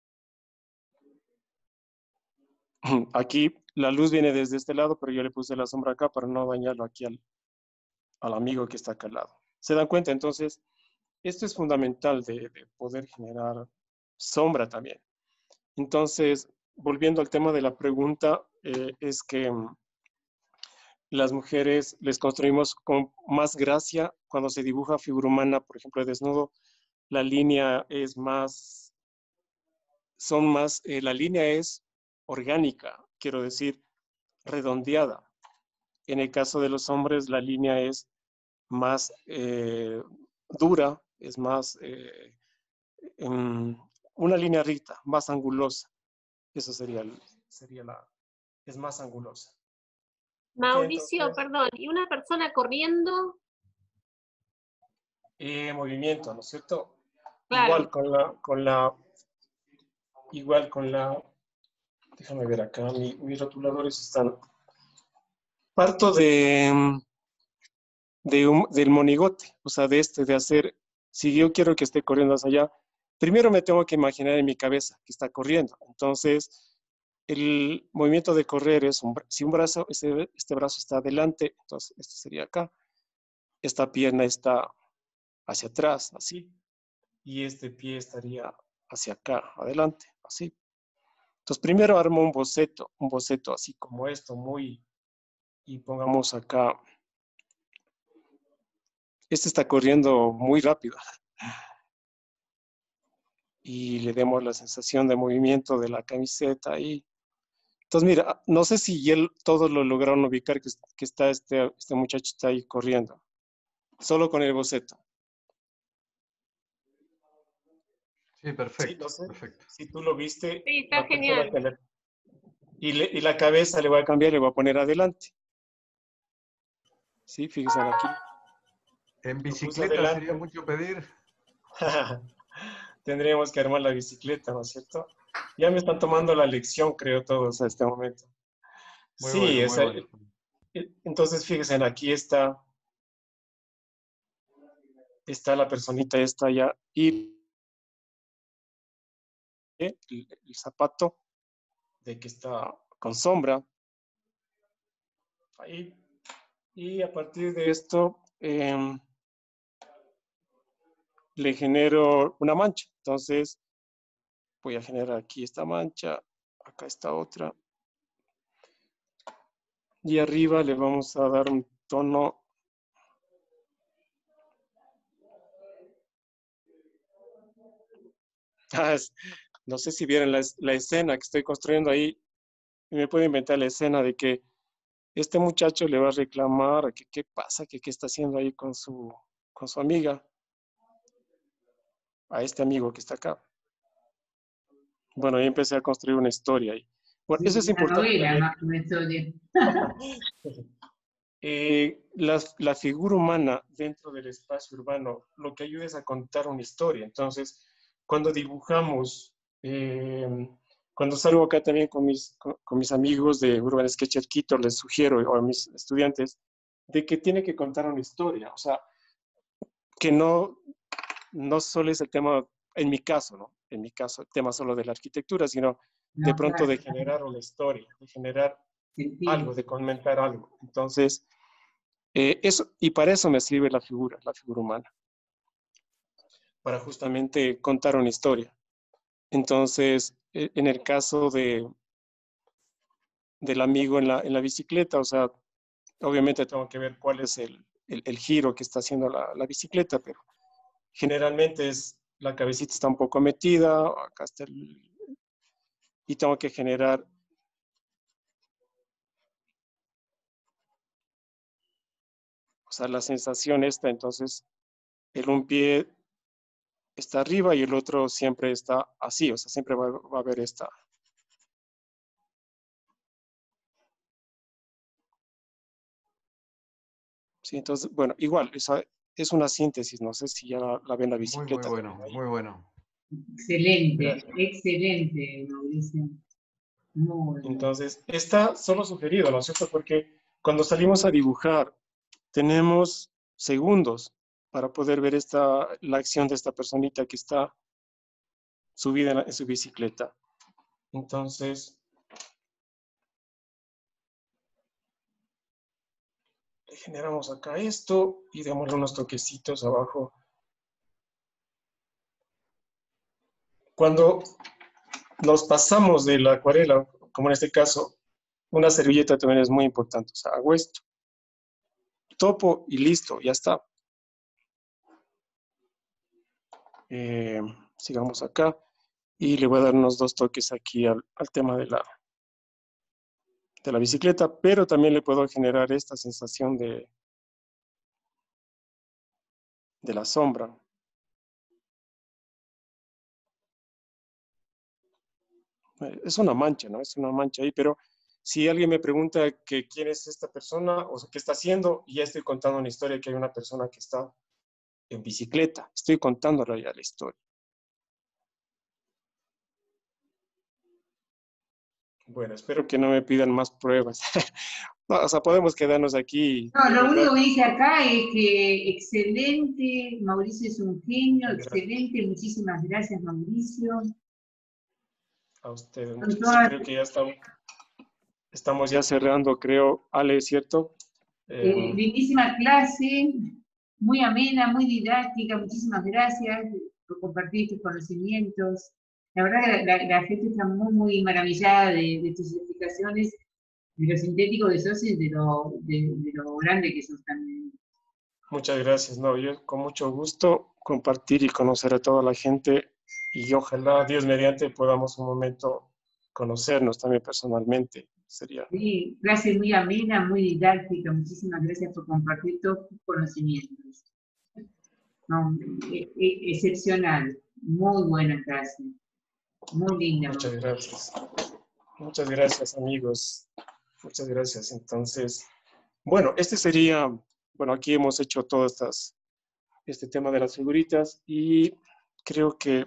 Aquí la luz viene desde este lado, pero yo le puse la sombra acá para no dañarlo aquí al amigo que está acá al lado. ¿Se dan cuenta? Entonces, esto es fundamental de poder generar sombra también. Entonces, volviendo al tema de la pregunta, es que las mujeres les construimos con más gracia cuando se dibuja figura humana, por ejemplo, de desnudo, la línea es más, la línea es orgánica, quiero decir, redondeada. En el caso de los hombres, la línea es más dura, es más una línea recta, más angulosa. Eso sería es más angulosa. Mauricio, Entonces, perdón, ¿y una persona corriendo? movimiento, ¿no es cierto? Claro. Igual con la, déjame ver acá, mis rotuladores están, parto del monigote, o sea, de hacer, si yo quiero que esté corriendo hacia allá, primero me tengo que imaginar en mi cabeza que está corriendo. Entonces, el movimiento de correr es, si un brazo, este brazo está adelante, entonces este sería acá, esta pierna está hacia atrás, así, y este pie estaría hacia acá, adelante, así. Entonces, primero armo un boceto así como esto, y pongamos acá, este está corriendo muy rápido. Y le demos la sensación de movimiento de la camiseta ahí. Entonces, mira, no sé si todos lo lograron ubicar que está este muchacho está ahí corriendo, solo con el boceto. Sí, perfecto. Sí, no sé Perfecto. si tú lo viste. Sí, está genial. Y la cabeza le voy a cambiar, le voy a poner adelante. Sí, fíjense aquí. En Lo puse bicicleta sería adelante. mucho pedir. Tendríamos que armar la bicicleta, ¿no es cierto? Ya me están tomando la lección, creo, todos a este momento. Muy Sí, bueno, muy bueno. entonces fíjense, aquí está la personita esta ya, y el zapato de que está con sombra, ahí, y a partir de esto le genero una mancha. Entonces voy a generar aquí esta mancha, acá esta otra, y arriba le vamos a dar un tono no sé si vieron la escena que estoy construyendo ahí, y me puedo inventar la escena de que este muchacho le va a reclamar que qué pasa, que qué está haciendo ahí con su amiga, a este amigo que está acá. Bueno, ahí empecé a construir una historia ahí. Bueno, eso es Una importante novela también. más que una historia. La figura humana dentro del espacio urbano lo que ayuda es a contar una historia. Entonces, cuando dibujamos, cuando salgo acá también con mis amigos de Urban Sketcher Quito, les sugiero, o a mis estudiantes, de que tiene que contar una historia. O sea, que no solo es el tema, en mi caso, ¿no? En mi caso, el tema solo de la arquitectura, sino de No, pronto de claro, generar una historia, de generar sentido. algo, de comentar algo. Entonces, eso, y para eso me sirve la figura humana, para justamente contar una historia. Entonces, en el caso del amigo en la bicicleta, o sea, obviamente tengo que ver cuál es el giro que está haciendo la bicicleta, pero generalmente la cabecita está un poco metida, acá está y tengo que generar o sea, la sensación esta, entonces, un pie está arriba y el otro siempre está así, o sea, siempre va a haber esta. Sí, entonces, bueno, igual, esa es una síntesis, no sé si ya la ven la Muy, muy bicicleta bueno, también ahí. muy bueno. Excelente, Gracias. excelente, Mauricio. Muy bueno. Entonces, está solo sugerido, ¿no es cierto? Porque cuando salimos a dibujar, tenemos segundos para poder ver la acción de esta personita que está subida en su bicicleta. Entonces, le generamos acá esto y démosle unos toquecitos abajo. Cuando nos pasamos de la acuarela, como en este caso, una servilleta también es muy importante. O sea, hago esto, topo y listo, ya está. Sigamos acá y le voy a dar unos 2 toques aquí al tema de la bicicleta, pero también le puedo generar esta sensación de la sombra. Es una mancha, ¿no? Es una mancha ahí, pero si alguien me pregunta que quién es esta persona o qué está haciendo, y ya estoy contando una historia que hay una persona que está en bicicleta. Estoy contándole ya la historia. Bueno, espero que no me pidan más pruebas. No, o sea, podemos quedarnos aquí. No, lo único que dice acá es que excelente, Mauricio es un genio, excelente, muchísimas gracias, Mauricio. A ustedes, Con sí, todas- creo que ya estamos ya cerrando, creo, Ale, ¿cierto? lindísima clase, muy amena, muy didáctica, muchísimas gracias por compartir tus conocimientos. La verdad que la gente está muy, muy maravillada de tus explicaciones, de lo sintético que sos y de lo grande que sos también. Muchas gracias. No, yo con mucho gusto compartir y conocer a toda la gente y ojalá, Dios mediante, podamos un momento conocernos también personalmente. Sería. Sí, clase muy amena, muy didáctica, muchísimas gracias por compartir todos tus conocimientos. No, excepcional, muy buena clase, muy linda. Muchas gracias. Muchas gracias, amigos. Muchas gracias. Entonces, bueno, este sería, bueno, aquí hemos hecho todo este tema de las figuritas y creo que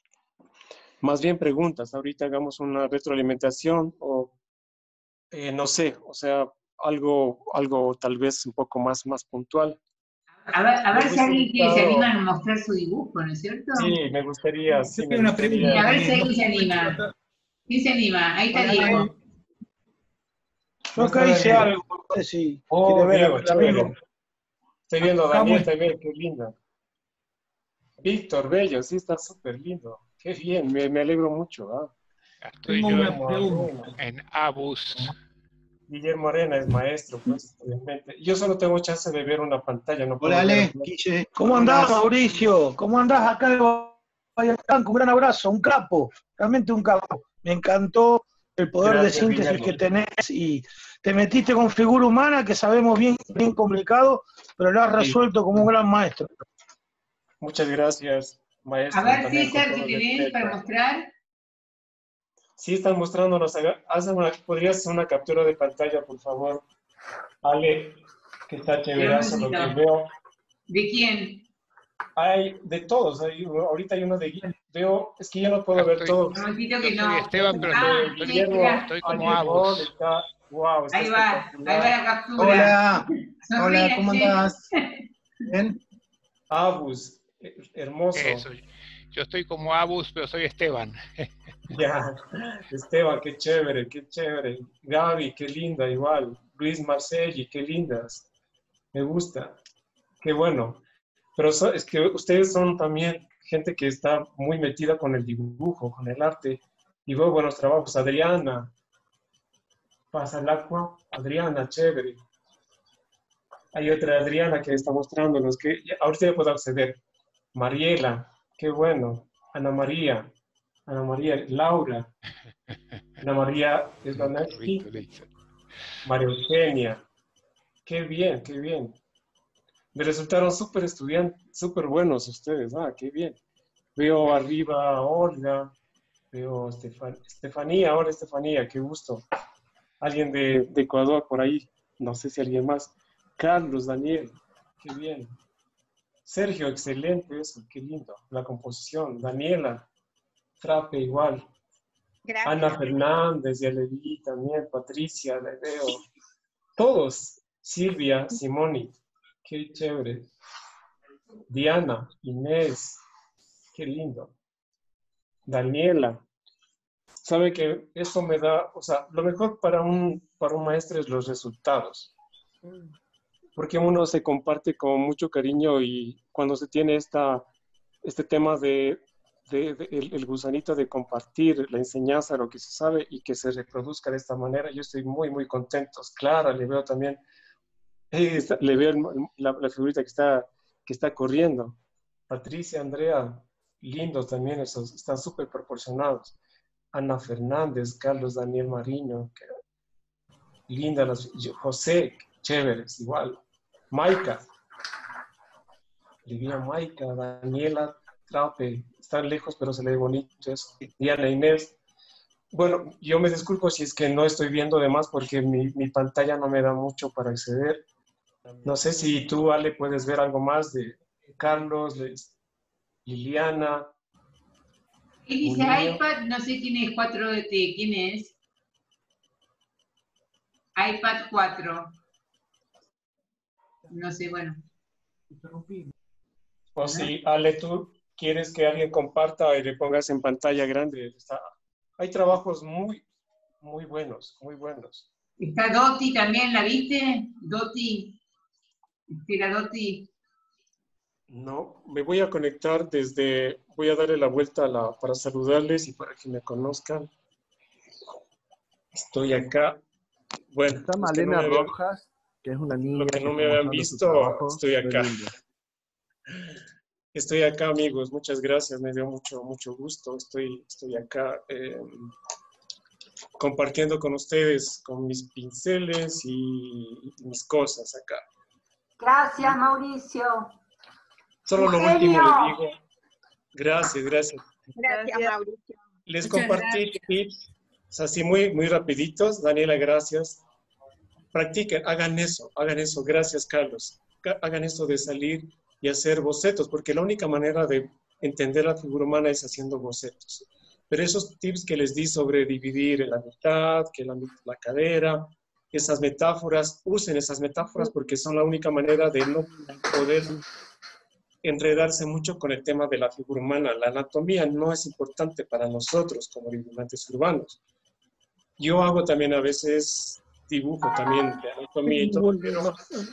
más bien preguntas. Ahorita hagamos una retroalimentación o no sé, o sea, algo tal vez un poco más puntual. A ver si alguien se anima a mostrar su dibujo, ¿no es cierto? Sí, me gustaría. Sí, Yo tengo una pregunta. Sí, a ver si alguien se anima. ¿Quién se anima? Ahí está Diego. Yo acá hice algo, no sé si quiere ver Diego, al amigo. Estoy viendo a Daniel también, qué lindo. Víctor, bello, sí, está súper lindo. Qué bien, me alegro mucho. Estoy yo en Abus. Guillermo Arena es maestro, pues, obviamente. Yo solo tengo chance de ver una pantalla. No puedo Hola, Ale. ver. ¿Cómo andás, Mauricio? ¿Cómo andás acá de Bahía Blanca? Un gran abrazo, un capo, realmente un capo. Me encantó el poder de síntesis Guillermo, que tenés y te metiste con figura humana, que sabemos bien complicado, pero lo has resuelto como un gran maestro. Muchas gracias, maestro. A ver, César, ¿qué tenés para mostrar? Sí, están mostrándonos. ¿Podrías hacer una captura de pantalla, por favor? Ale, que está chéverazo lo que veo. ¿De quién? Hay de todos. Ahorita hay uno de Guillermo. Veo, es que yo no puedo ver todo. Un momentito que Soy no. Esteban, pero estoy como Abus. Wow, ahí va la captura. Hola, hola, Sonríe, ¿cómo ¿sí? andás? ¿Bien? Abus, hermoso. Eso. Yo estoy como Abus, pero soy Esteban. Ya, Esteban, qué chévere, qué chévere. Gaby, qué linda, igual. Luis Marcelli, qué lindas. Me gusta. Qué bueno. Pero es que ustedes son también gente que está muy metida con el dibujo, con el arte. Y veo buenos trabajos. Adriana. Pasa el agua. Adriana, chévere. Hay otra Adriana que está mostrándonos que ahorita ya puedo acceder. Mariela, qué bueno. Ana María, Laura. Ana María es la María Eugenia. Qué bien, qué bien. Me resultaron súper estudiantes, súper buenos ustedes. Qué bien. Veo arriba a Olga, veo Estefanía, hola Estefanía, qué gusto. Alguien de Ecuador por ahí, no sé si alguien más. Carlos, Daniel, qué bien. Sergio, excelente eso, qué lindo. La composición. Daniela, Trape igual. Gracias. Ana Fernández, ya le vi también. Patricia, le veo. Todos. Silvia, Simoni, qué chévere. Diana, Inés, qué lindo. Daniela. Sabe que eso me da, o sea, lo mejor para un maestro es los resultados. Porque uno se comparte con mucho cariño y cuando se tiene este tema de el gusanito de compartir la enseñanza, lo que se sabe y que se reproduzca de esta manera. Yo estoy muy, muy contento. Clara, le veo también, le veo la figurita que está corriendo. Patricia, Andrea, lindos también, esos están súper proporcionados. Ana Fernández, Carlos Daniel Mariño, linda, José, chéveres, igual. Maika, Livia Maika, Daniela Trape, están lejos pero se le ve bonito eso. Diana Inés. Bueno, yo me disculpo si es que no estoy viendo de más porque mi pantalla no me da mucho para acceder. No sé si tú, Ale, puedes ver algo más de Carlos, Liliana. Y dice iPad, no sé quién es 4DT, ¿quién es? iPad 4. No sé, bueno. O si, Ale, tú quieres que alguien comparta y le pongas en pantalla grande. Hay trabajos muy, muy buenos, muy buenos. Está Doti también, ¿la viste? Doti. Estela Doti. No, me voy a conectar voy a darle la vuelta para saludarles y para que me conozcan. Estoy acá. Bueno, está Malena Rojas, que es una niña. Lo que no me habían visto, estoy acá. Estoy acá, amigos. Muchas gracias. Me dio mucho, mucho gusto. Estoy acá compartiendo con ustedes, con mis pinceles y mis cosas acá. Gracias, Mauricio. Solo lo último les digo. Gracias. Gracias, Mauricio. Les compartí tips, así muy, muy rapiditos. Daniela, gracias. Practiquen, hagan eso. Gracias, Carlos. Hagan eso de salir y hacer bocetos, porque la única manera de entender la figura humana es haciendo bocetos. Pero esos tips que les di sobre dividir en la mitad, que la cadera, esas metáforas, usen esas metáforas porque son la única manera de no poder enredarse mucho con el tema de la figura humana. La anatomía no es importante para nosotros como dibujantes urbanos. Yo hago también a veces dibujo también de anatomía y todo, pero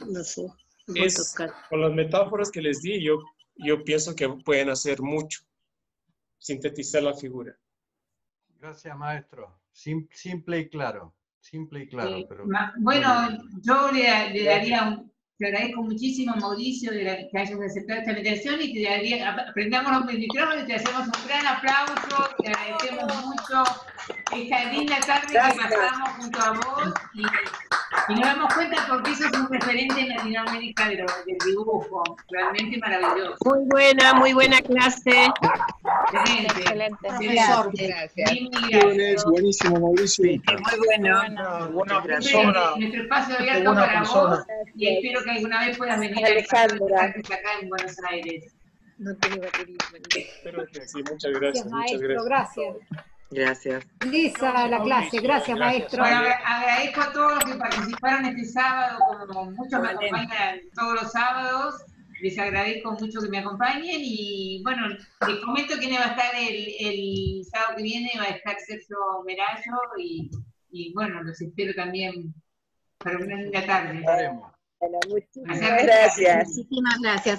con las metáforas que les di, yo pienso que pueden hacer mucho, sintetizar la figura. Gracias, maestro. Simple y claro. Pero bueno, yo le daría te agradezco muchísimo, Mauricio, que hayas aceptado esta invitación y prendamos los micrófonos y te hacemos un gran aplauso. Te agradecemos mucho esta linda tarde que pasamos junto a vos y nos damos cuenta porque sos un referente en Latinoamérica del dibujo. Realmente maravilloso. Muy buena clase. Excelente. Gracias. Buenísimo, Mauricio. Muy bueno. Buena persona. Nuestro espacio abierto para vos y espero que alguna vez puedas venir Alejandra. acá en Buenos Aires. No tiene batería. Espero que sí, muchas gracias. Maestro, gracias. Gracias. Lisa, la clase. Gracias, maestro. Bueno, agradezco a todos los que participaron este sábado, como muchos me acompañan todos los sábados. Les agradezco mucho que me acompañen y bueno, les comento quién va a estar el sábado que viene, va a estar Sergio Merallo y bueno, los espero también para una linda tarde. Bueno, muchísimas gracias. Muchísimas gracias.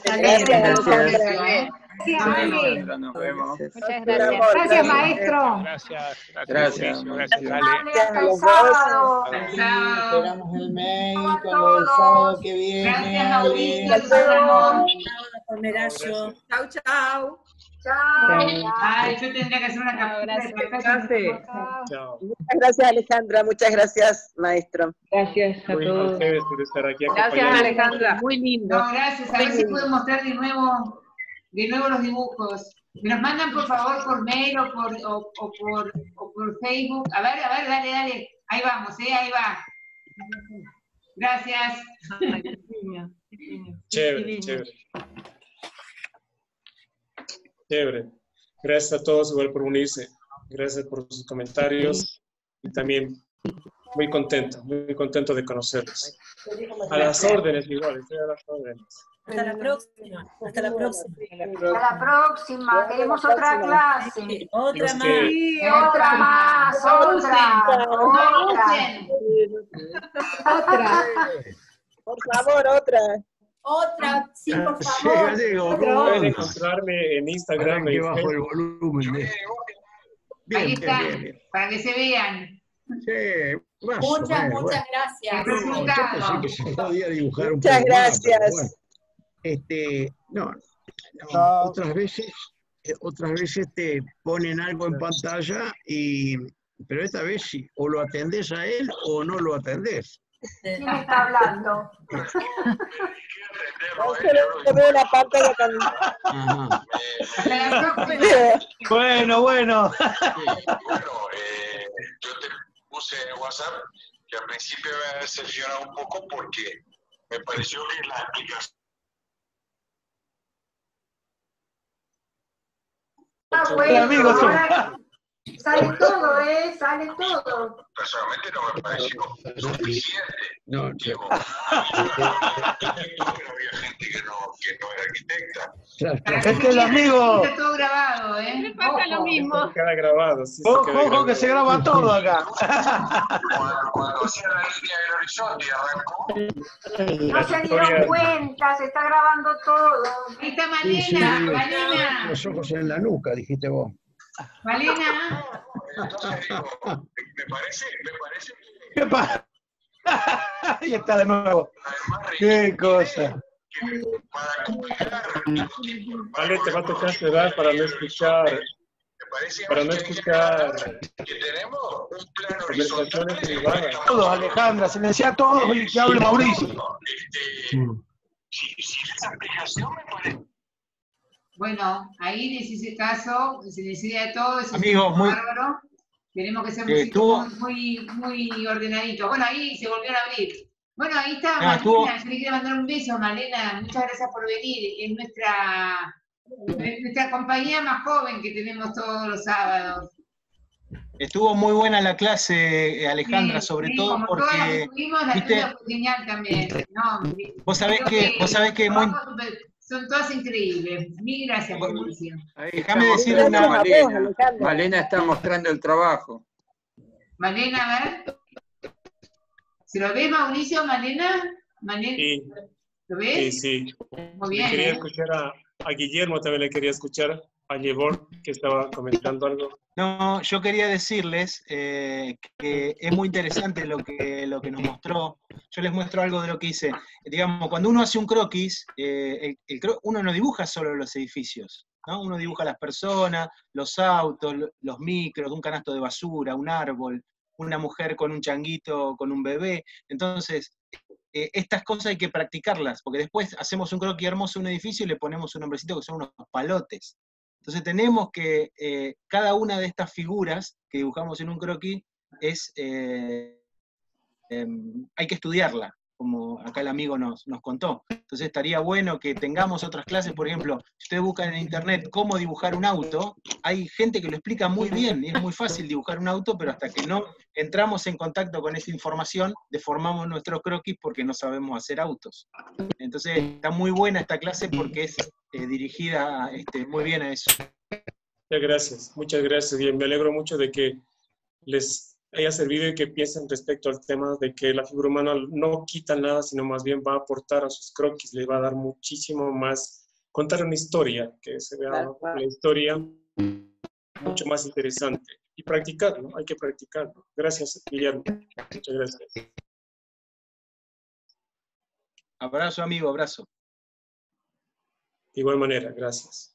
Nos vemos. Muchas gracias. Gracias, maestro. Gracias. Esperamos el mail cuando el sábado que viene. Gracias, Mauricio. Chau, chau. Ay, yo tendría que hacer una captura de pantalla. Muchas gracias, Alejandra. Muchas gracias, maestro. Gracias a todos. Ustedes por estar aquí Gracias, Alejandra. Muy lindo. No, gracias. A ver si puedo mostrar de nuevo los dibujos. Me los mandan por favor por mail o por Facebook. A ver, dale. Ahí vamos, ahí va. Gracias. Chévere. Gracias a todos igual por unirse. Gracias por sus comentarios y también muy contento de conocerlos. A las órdenes igual, estoy a las órdenes. Hasta la próxima. Hasta la próxima. Queremos otra clase. Otra más. Sí, otra más. Por favor, otra. Otra, sí, por Sí, favor. Gallego, Otro. ¿cómo Pueden andas? encontrarme en Instagram. Para que en bajo el Facebook. volumen. Ahí Bien, están, bien. para que se vean. Sí, más o Muchas, menos. muchas El gracias. No, yo resultado. pensé que se podía dibujar un Muchas poco más, pero gracias. bueno. Otras veces te ponen algo en pantalla, pero esta vez sí, o lo atendés a él o no lo atendés. ¿Quién está hablando? Yo veo la pantalla también. Ajá. Hasta la próxima. Bueno, bueno. Yo te puse en WhatsApp que al principio me decepcionado un poco porque me pareció que la explicación. Bueno, amigos, ahora sale todo, sale todo. Personalmente no me pareció suficiente. No, Digo, pero había gente que no era arquitecta. Es que el amigo. Está todo grabado, ¿eh? Me pasa lo mismo. Se queda grabado. Sí, se Ojo, queda ojo, grabado. que se graba todo acá. Cuando hacía la línea del horizonte y arrancó, No se dieron cuenta, se está grabando todo. Ahí está Sí, sí, Malena, Malena. los ojos en la nuca, dijiste vos. Malena. entonces digo, me parece ¿Qué pasa? Ahí está de nuevo. además Qué cosa. para comparar Vale, te va a tocar cerrar para no escuchar. me parece Para no escuchar que tenemos un plano conversaciones privadas. Todos, Alejandra, silencia a todos y que hable Mauricio. si esa explicación me parece. Bueno, ahí les hice caso, se les decía de todo, eso Amigos, es muy- bárbaro. Tenemos que ser estuvo- muy ordenaditos. Bueno, ahí se volvió a abrir. Bueno, ahí está Ah, estuvo- Malena, yo le quiero mandar un beso, Malena, muchas gracias por venir. Es nuestra compañía más joven que tenemos todos los sábados. Estuvo muy buena la clase, Alejandra, Sí, sobre sí, todo como todas las que porque, tuvimos, la viste, tuya fue genial también. No, vos sabés creo que muy, son todas increíbles. Mil gracias, Mauricio. déjame decirle una, Malena está mostrando el trabajo. Malena, a ver. ¿Se lo ve Mauricio, Malena? Sí, ¿Lo ves? sí. Muy bien, Quería ¿eh? escuchar a Guillermo, también le quería escuchar a Yevor, que estaba comentando algo. no, yo quería decirles que es muy interesante lo que nos mostró. Yo les muestro algo de lo que hice. Digamos, cuando uno hace un croquis, uno no dibuja solo los edificios, ¿no? Uno dibuja las personas, los autos, los micros, un canasto de basura, un árbol, una mujer con un changuito, con un bebé. Entonces, estas cosas hay que practicarlas, porque después hacemos un croquis hermoso a un edificio y le ponemos un nombrecito que son unos palotes. Entonces tenemos que, cada una de estas figuras que dibujamos en un croquis hay que estudiarla, como acá el amigo nos contó. Entonces estaría bueno que tengamos otras clases, por ejemplo, si ustedes buscan en internet cómo dibujar un auto, hay gente que lo explica muy bien, y es muy fácil dibujar un auto, pero hasta que no entramos en contacto con esa información, deformamos nuestro croquis porque no sabemos hacer autos. Entonces está muy buena esta clase porque es dirigida muy bien a eso. Muchas gracias, y me alegro mucho de que les haya servido y que piensen respecto al tema de que la figura humana no quita nada, sino más bien va a aportar a sus croquis, le va a dar muchísimo más, contar una historia, que se vea la historia mucho más interesante. Y practicarlo, hay que practicarlo. Gracias, Guillermo. Muchas gracias. Abrazo, amigo, abrazo. De igual manera, gracias.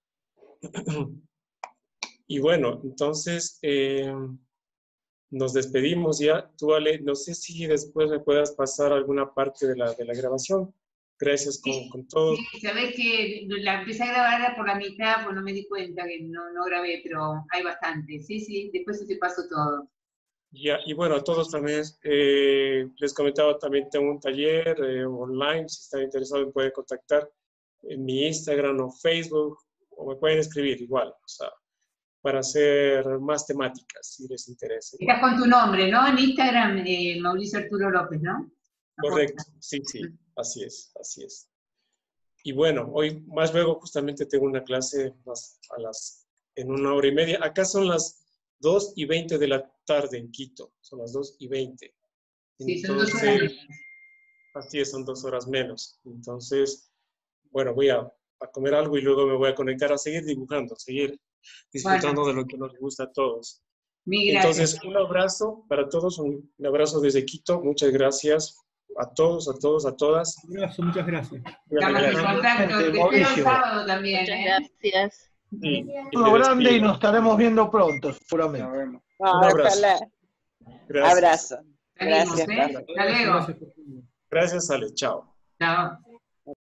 Y bueno, entonces nos despedimos ya. Tú, Ale, no sé si después me puedas pasar alguna parte de la grabación. Gracias con todos. Sí, sabés que la empecé a grabar por la mitad, pues no me di cuenta que no grabé, pero hay bastante. Sí, después te paso todo. Ya, y bueno, a todos también, les comentaba, también tengo un taller online, si están interesados me pueden contactar en mi Instagram o Facebook, o me pueden escribir igual, o sea, para hacer más temáticas, si les interesa. Estás con tu nombre, ¿no? En Instagram, Mauricio Arturo López, ¿no? Correcto, sí, así es. Y bueno, hoy, más luego, justamente tengo una clase en 1h30. Acá son las 2:20 de la tarde en Quito, son las 2:20. Sí, son 2 horas. Así es, son 2 horas menos. Entonces, bueno, voy a comer algo y luego me voy a conectar a seguir dibujando, seguir disfrutando de lo que nos gusta a todos. Entonces, un abrazo para todos, un abrazo desde Quito. Muchas gracias a todos, a todas. Un abrazo, muchas gracias. Estamos en contacto. Te espero el sábado también. Muchas gracias. Sí, Un saludo grande y nos estaremos viendo pronto, seguramente. Un abrazo. Abrazo. Gracias. Gracias. Hasta luego. Gracias, Ale. Chao. Chao.